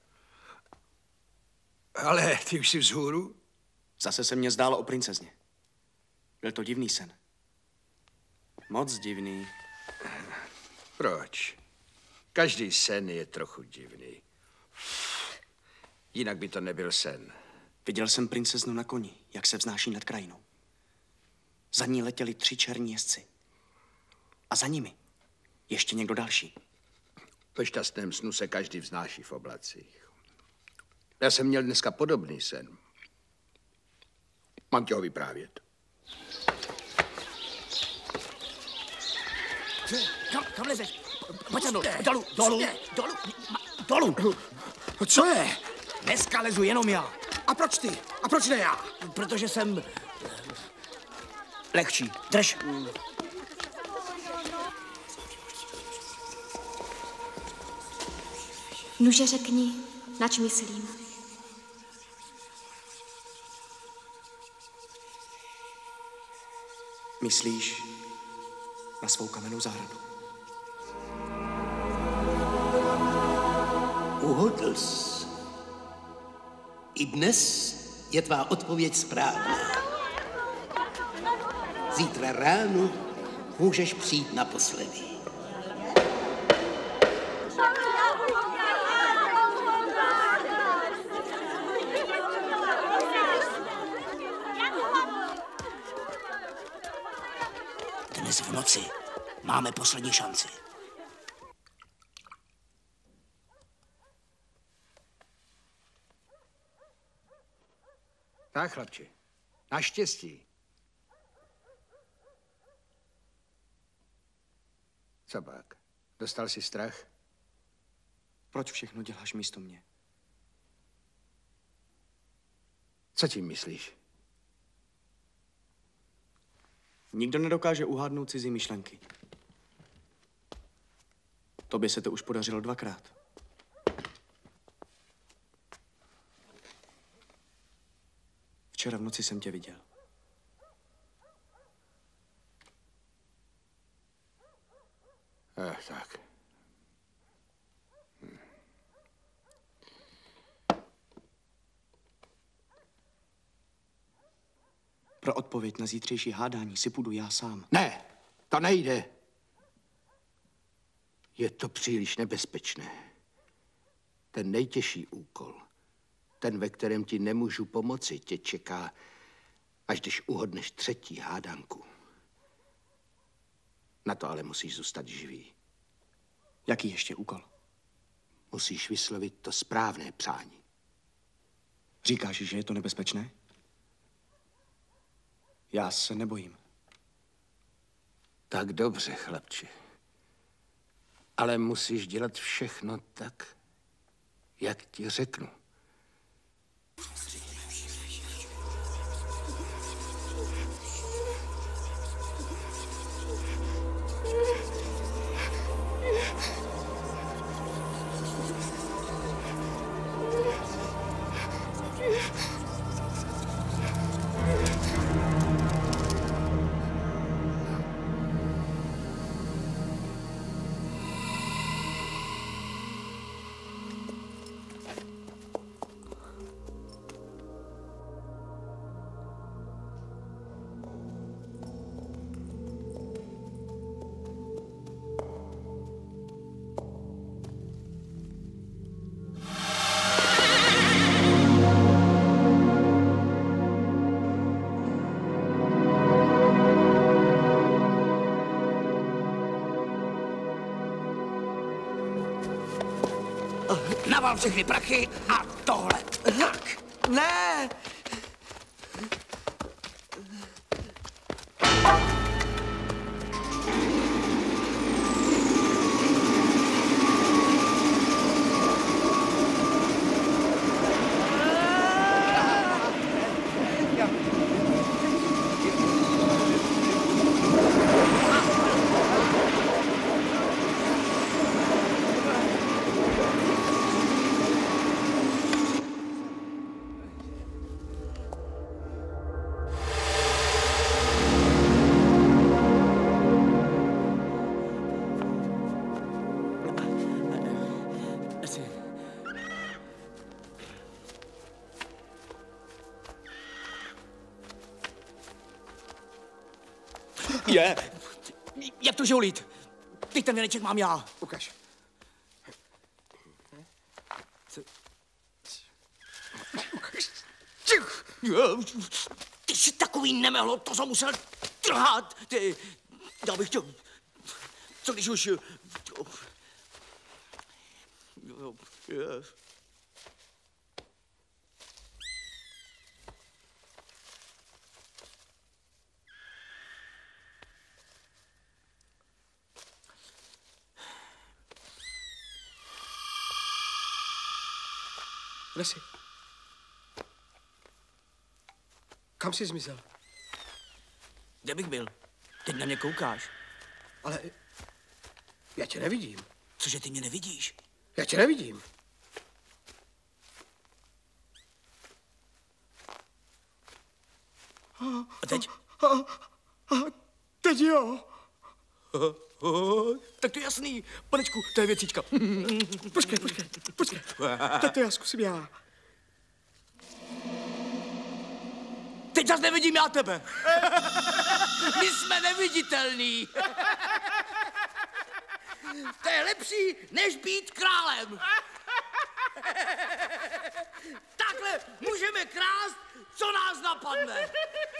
Ale ty už jsi vzhůru? Zase se mně zdálo o princezně. Byl to divný sen. Moc divný. Proč? Každý sen je trochu divný. Jinak by to nebyl sen. Viděl jsem princeznu na koni, jak se vznáší nad krajinou. Za ní letěli tři černí jezdci. A za nimi ještě někdo další. Ve šťastném snu se každý vznáší v oblacích. Já jsem měl dneska podobný sen. Mám ti ho vyprávět. Kam, kam lezeš? Pojď dolů, dolů, dolů, dolů, dolů. Co je? Dneska lezu jenom já. A proč ty? A proč ne já? Protože jsem lehčí. Drž. Nuže řekni, nač myslím. Myslíš na svou kamennou zahradu? Uhodl jsi. I dnes je tvá odpověď správná. Zítra ráno můžeš přijít naposledy. Dnes v noci máme poslední šanci. Tak, chlapči. Naštěstí. Co pak? Dostal jsi strach? Proč všechno děláš místo mě? Co tím myslíš? Nikdo nedokáže uhádnout cizí myšlenky. Tobě se to už podařilo dvakrát. Včera v noci jsem tě viděl. Eh, tak. Hm. Pro odpověď na zítřejší hádání si půjdu já sám. Ne, to nejde. Je to příliš nebezpečné. Ten nejtěžší úkol, ten, ve kterém ti nemůžu pomoci, tě čeká, až když uhodneš třetí hádanku. Na to ale musíš zůstat živý. Jaký ještě úkol? Musíš vyslovit to správné přání. Říkáš, že je to nebezpečné? Já se nebojím. Tak dobře, chlapči. Ale musíš dělat všechno tak, jak ti řeknu. Naval všechny prachy a tohle. Tak. Ne! Je. Jak to žoulít? Teď ten věneček mám já. Ukaž. Ukaž. Ty jsi takový nemehlo, to jsem musel trhat. Ty, já bych chtěl... Co když už... Kde jsi? Kam jsi zmizel? Kde bych byl? Teď na mě koukáš. Ale já tě nevidím. Cože ty mě nevidíš? Já tě nevidím. A teď? A, a, teď jo. Tak to je jasný. Panečku, to je věcička. Počkej, počkej, počkej. Tak to já zkusím já. Teď zase nevidím já tebe. My jsme neviditelní. To je lepší, než být králem. Takhle můžeme krást, co nás napadne.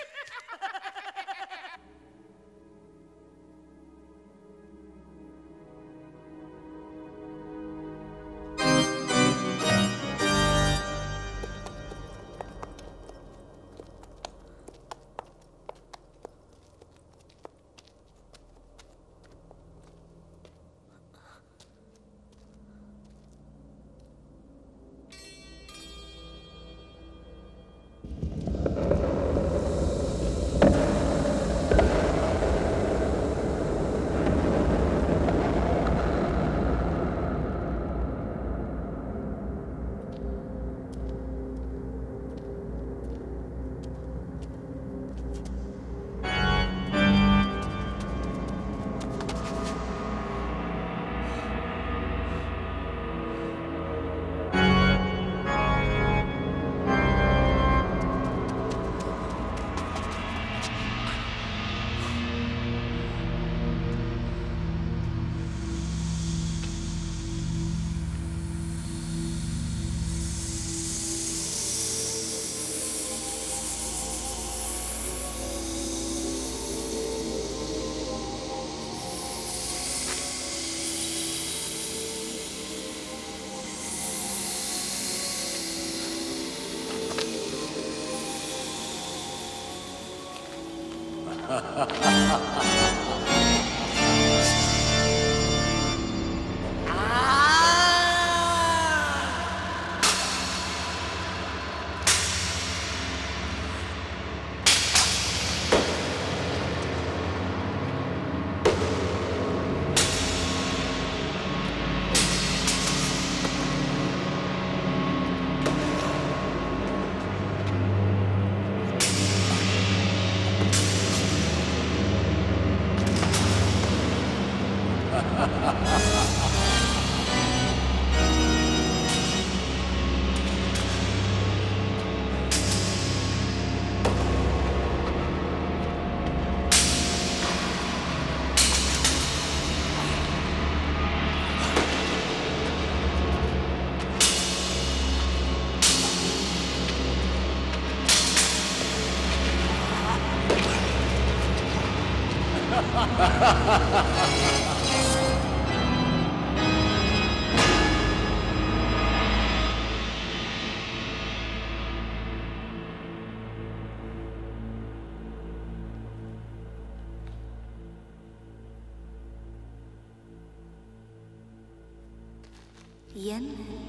Jen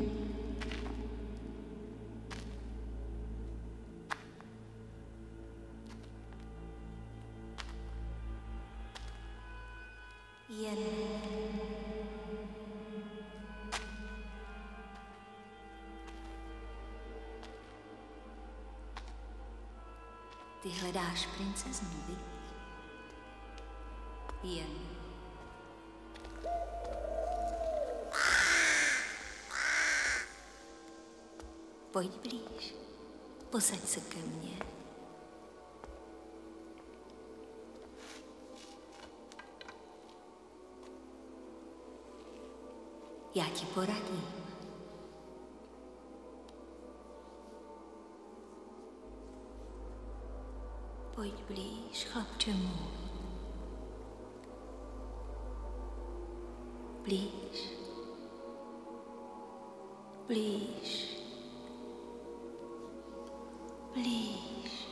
jen ty hledáš princeznu, viď? Jen pojď blíž, posaď se ke mně. Já ti poradím. Pojď blíž, chlapče můj. Blíž. Blíž. Blíž.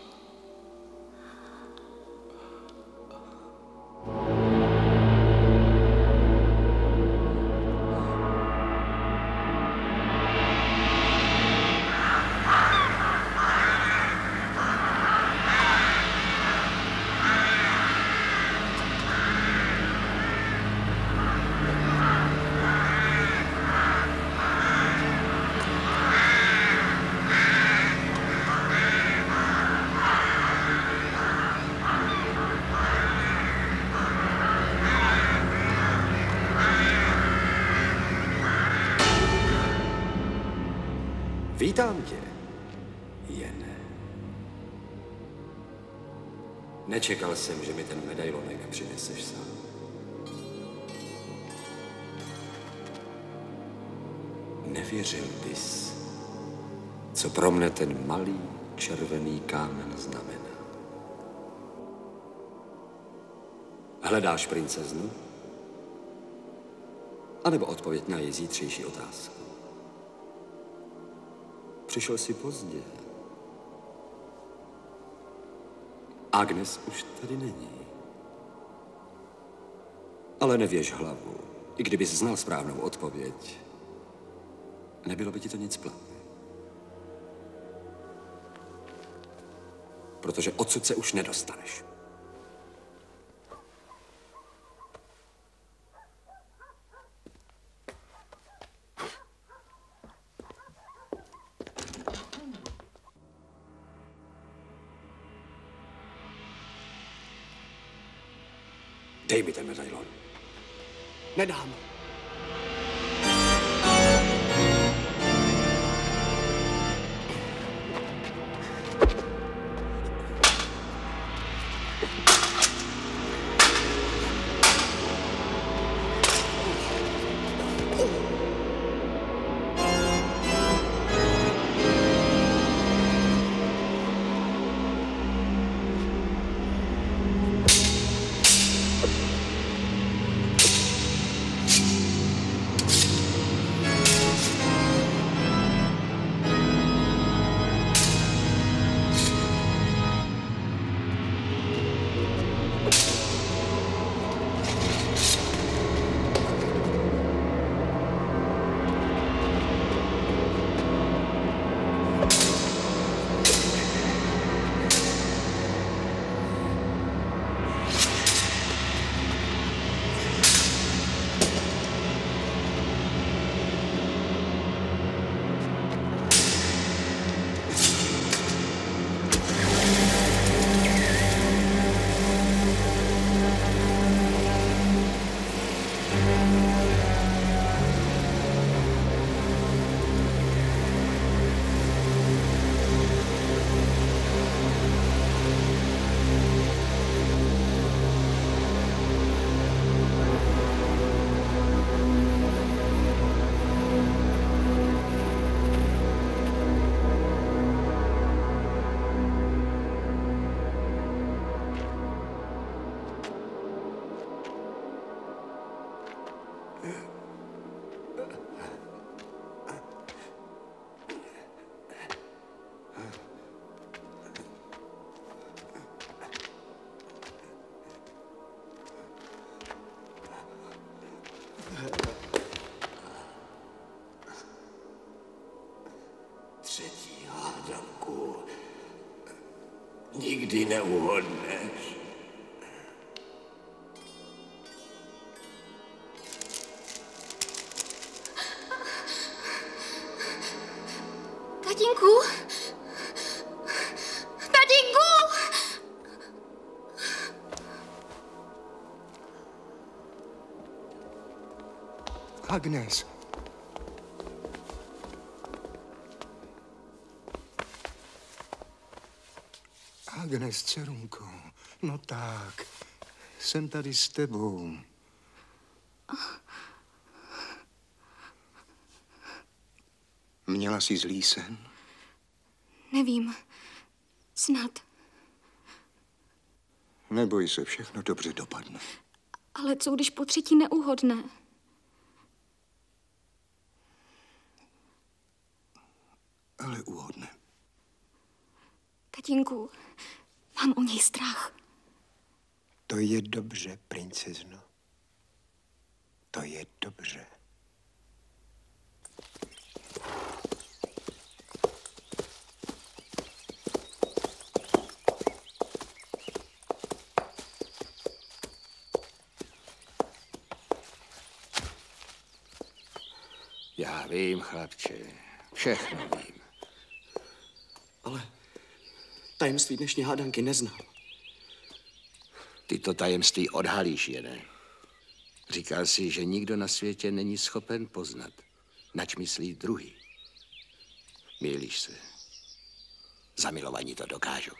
Vítám tě, Jene. Nečekal jsem, že mi ten medailonek přineseš sám. Nevěřil bys, co pro mne ten malý červený kámen znamená. Hledáš princeznu? A nebo odpověď na její zítřejší otázku? Přišel jsi pozdě. Agnes už tady není. Ale nevěž hlavu. I kdybys znal správnou odpověď, nebylo by ti to nic platné. Protože odsud se už nedostaneš. Dej mi ten medailon. Nedám. Třetí hádanku nikdy neuhodneš. Tatínku! Tatínku! Agnes. Agnes, dcerunko, no tak, jsem tady s tebou. Měla jsi zlý sen? Nevím. Snad. Neboj se, všechno dobře dopadne. Ale co když po třetí neuhodne? Ale uhodne. Tatínku, mám o něj strach. To je dobře, princezno. To je dobře. Já vím, chlapče. Všechno vím. Ale tajemství dnešní hádanky neznám. Ty to tajemství odhalíš, jene. Říkal si, že nikdo na světě není schopen poznat, nač myslí druhý. Mýlíš se. Zamilovaní to dokážou.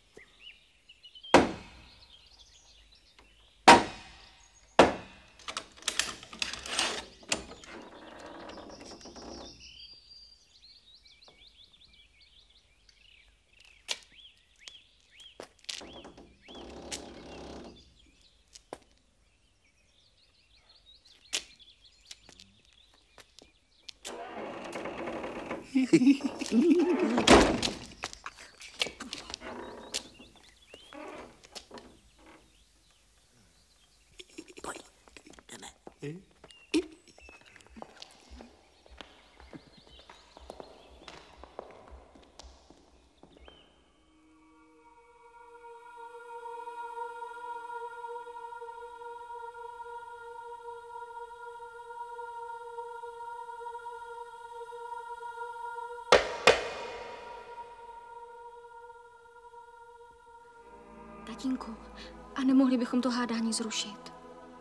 Tatínku, a nemohli bychom to hádání zrušit?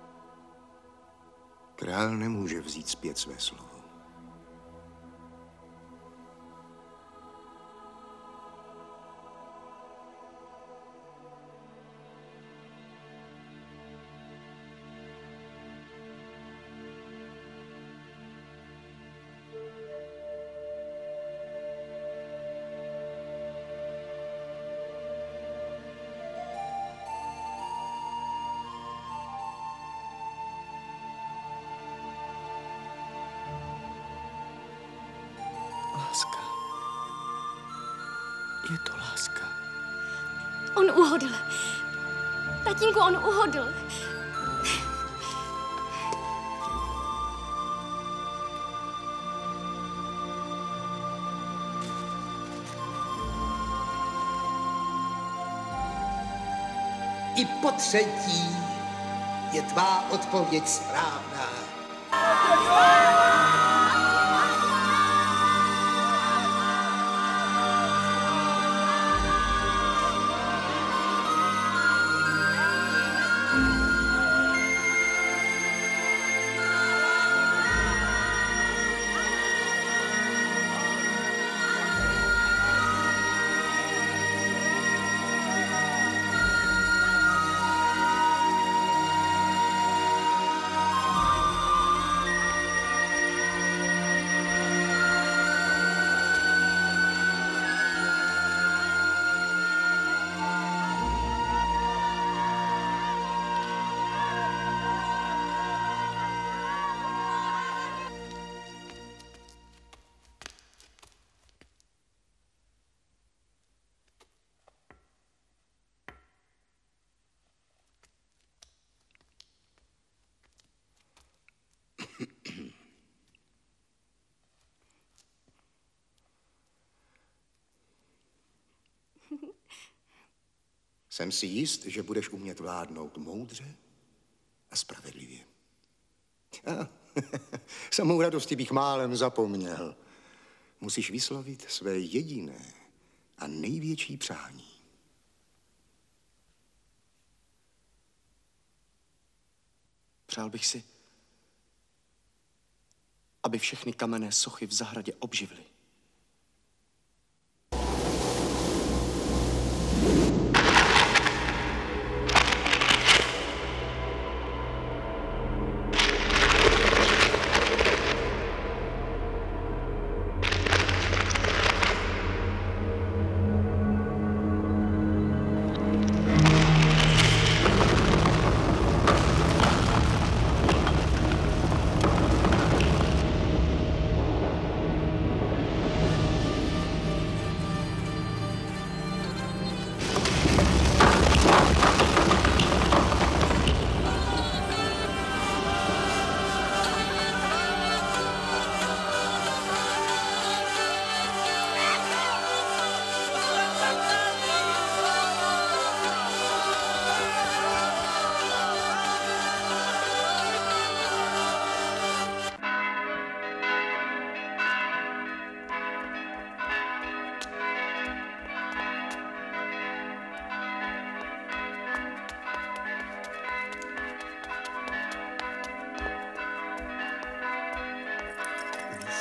Král nemůže vzít zpět své slovo. Láska. Je to láska. On uhodl. Tatínku, on uhodl. I po třetí je tvá odpověď správná. Jsem si jist, že budeš umět vládnout moudře a spravedlivě. A, samou radosti bych málem zapomněl. Musíš vyslovit své jediné a největší přání. Přál bych si, aby všechny kamenné sochy v zahradě obživly.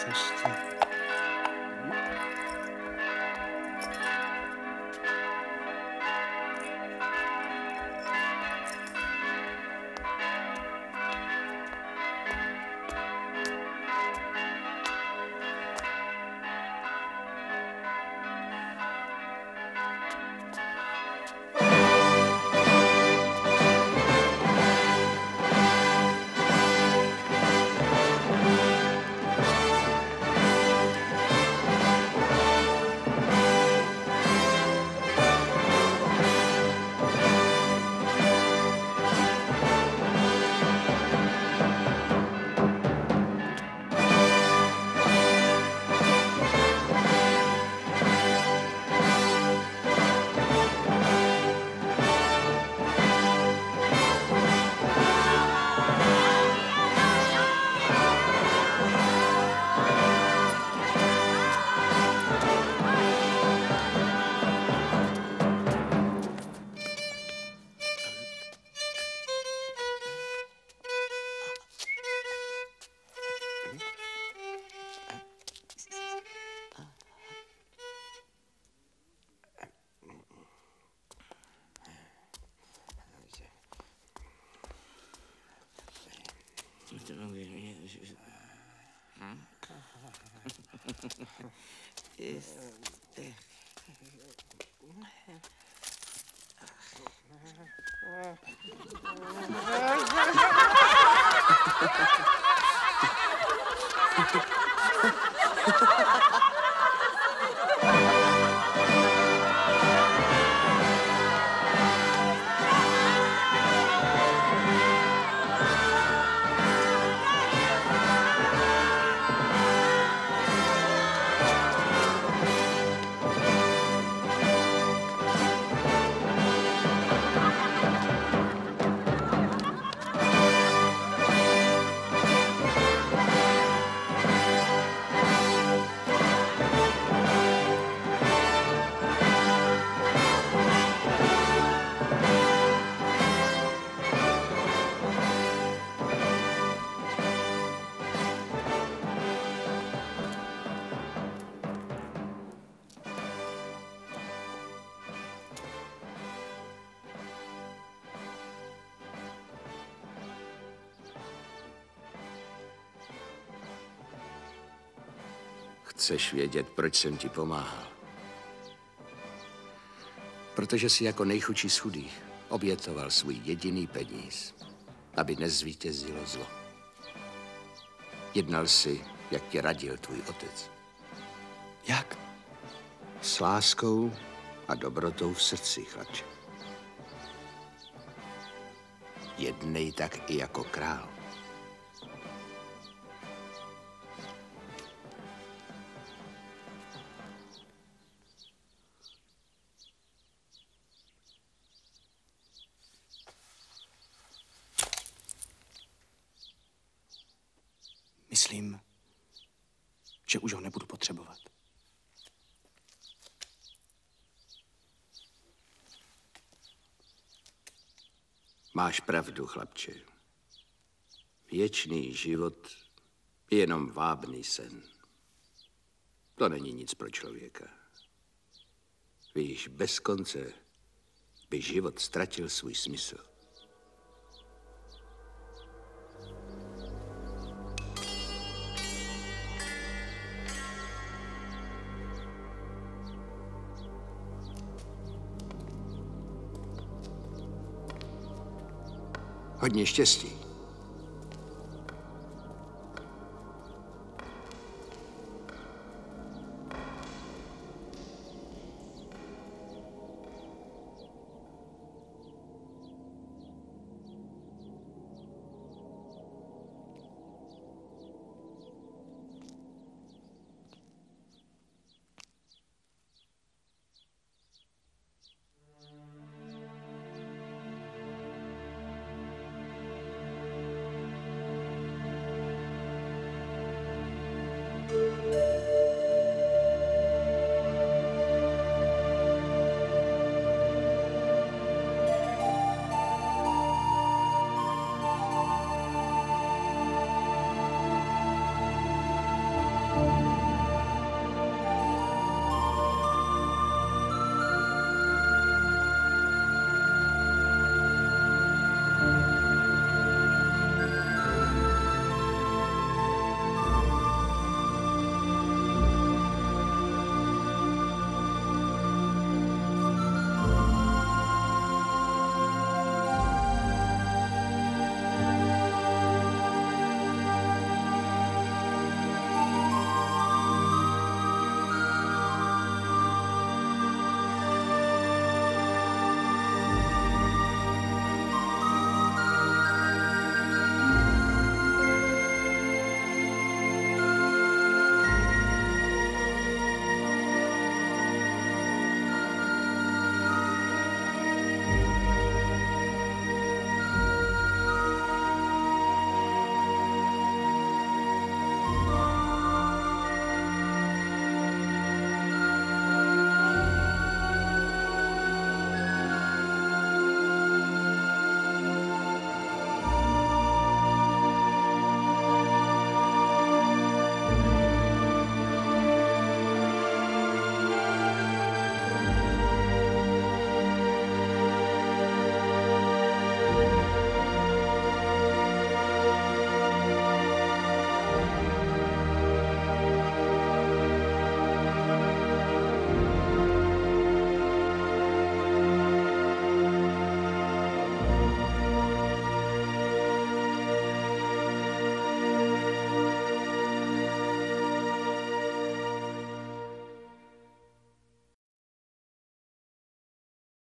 cesty. Chceš vědět, proč jsem ti pomáhal? Protože jsi jako nejchudší z chudých obětoval svůj jediný peníz, aby nezvítězilo zlo. Jednal jsi, jak tě radil tvůj otec. Jak? S láskou a dobrotou v srdci, chlapče. Jednej tak i jako král. Myslím, že už ho nebudu potřebovat. Máš pravdu, chlapče. Věčný život je jenom vábný sen. To není nic pro člověka. Víš, bez konce by život ztratil svůj smysl. Hodně štěstí.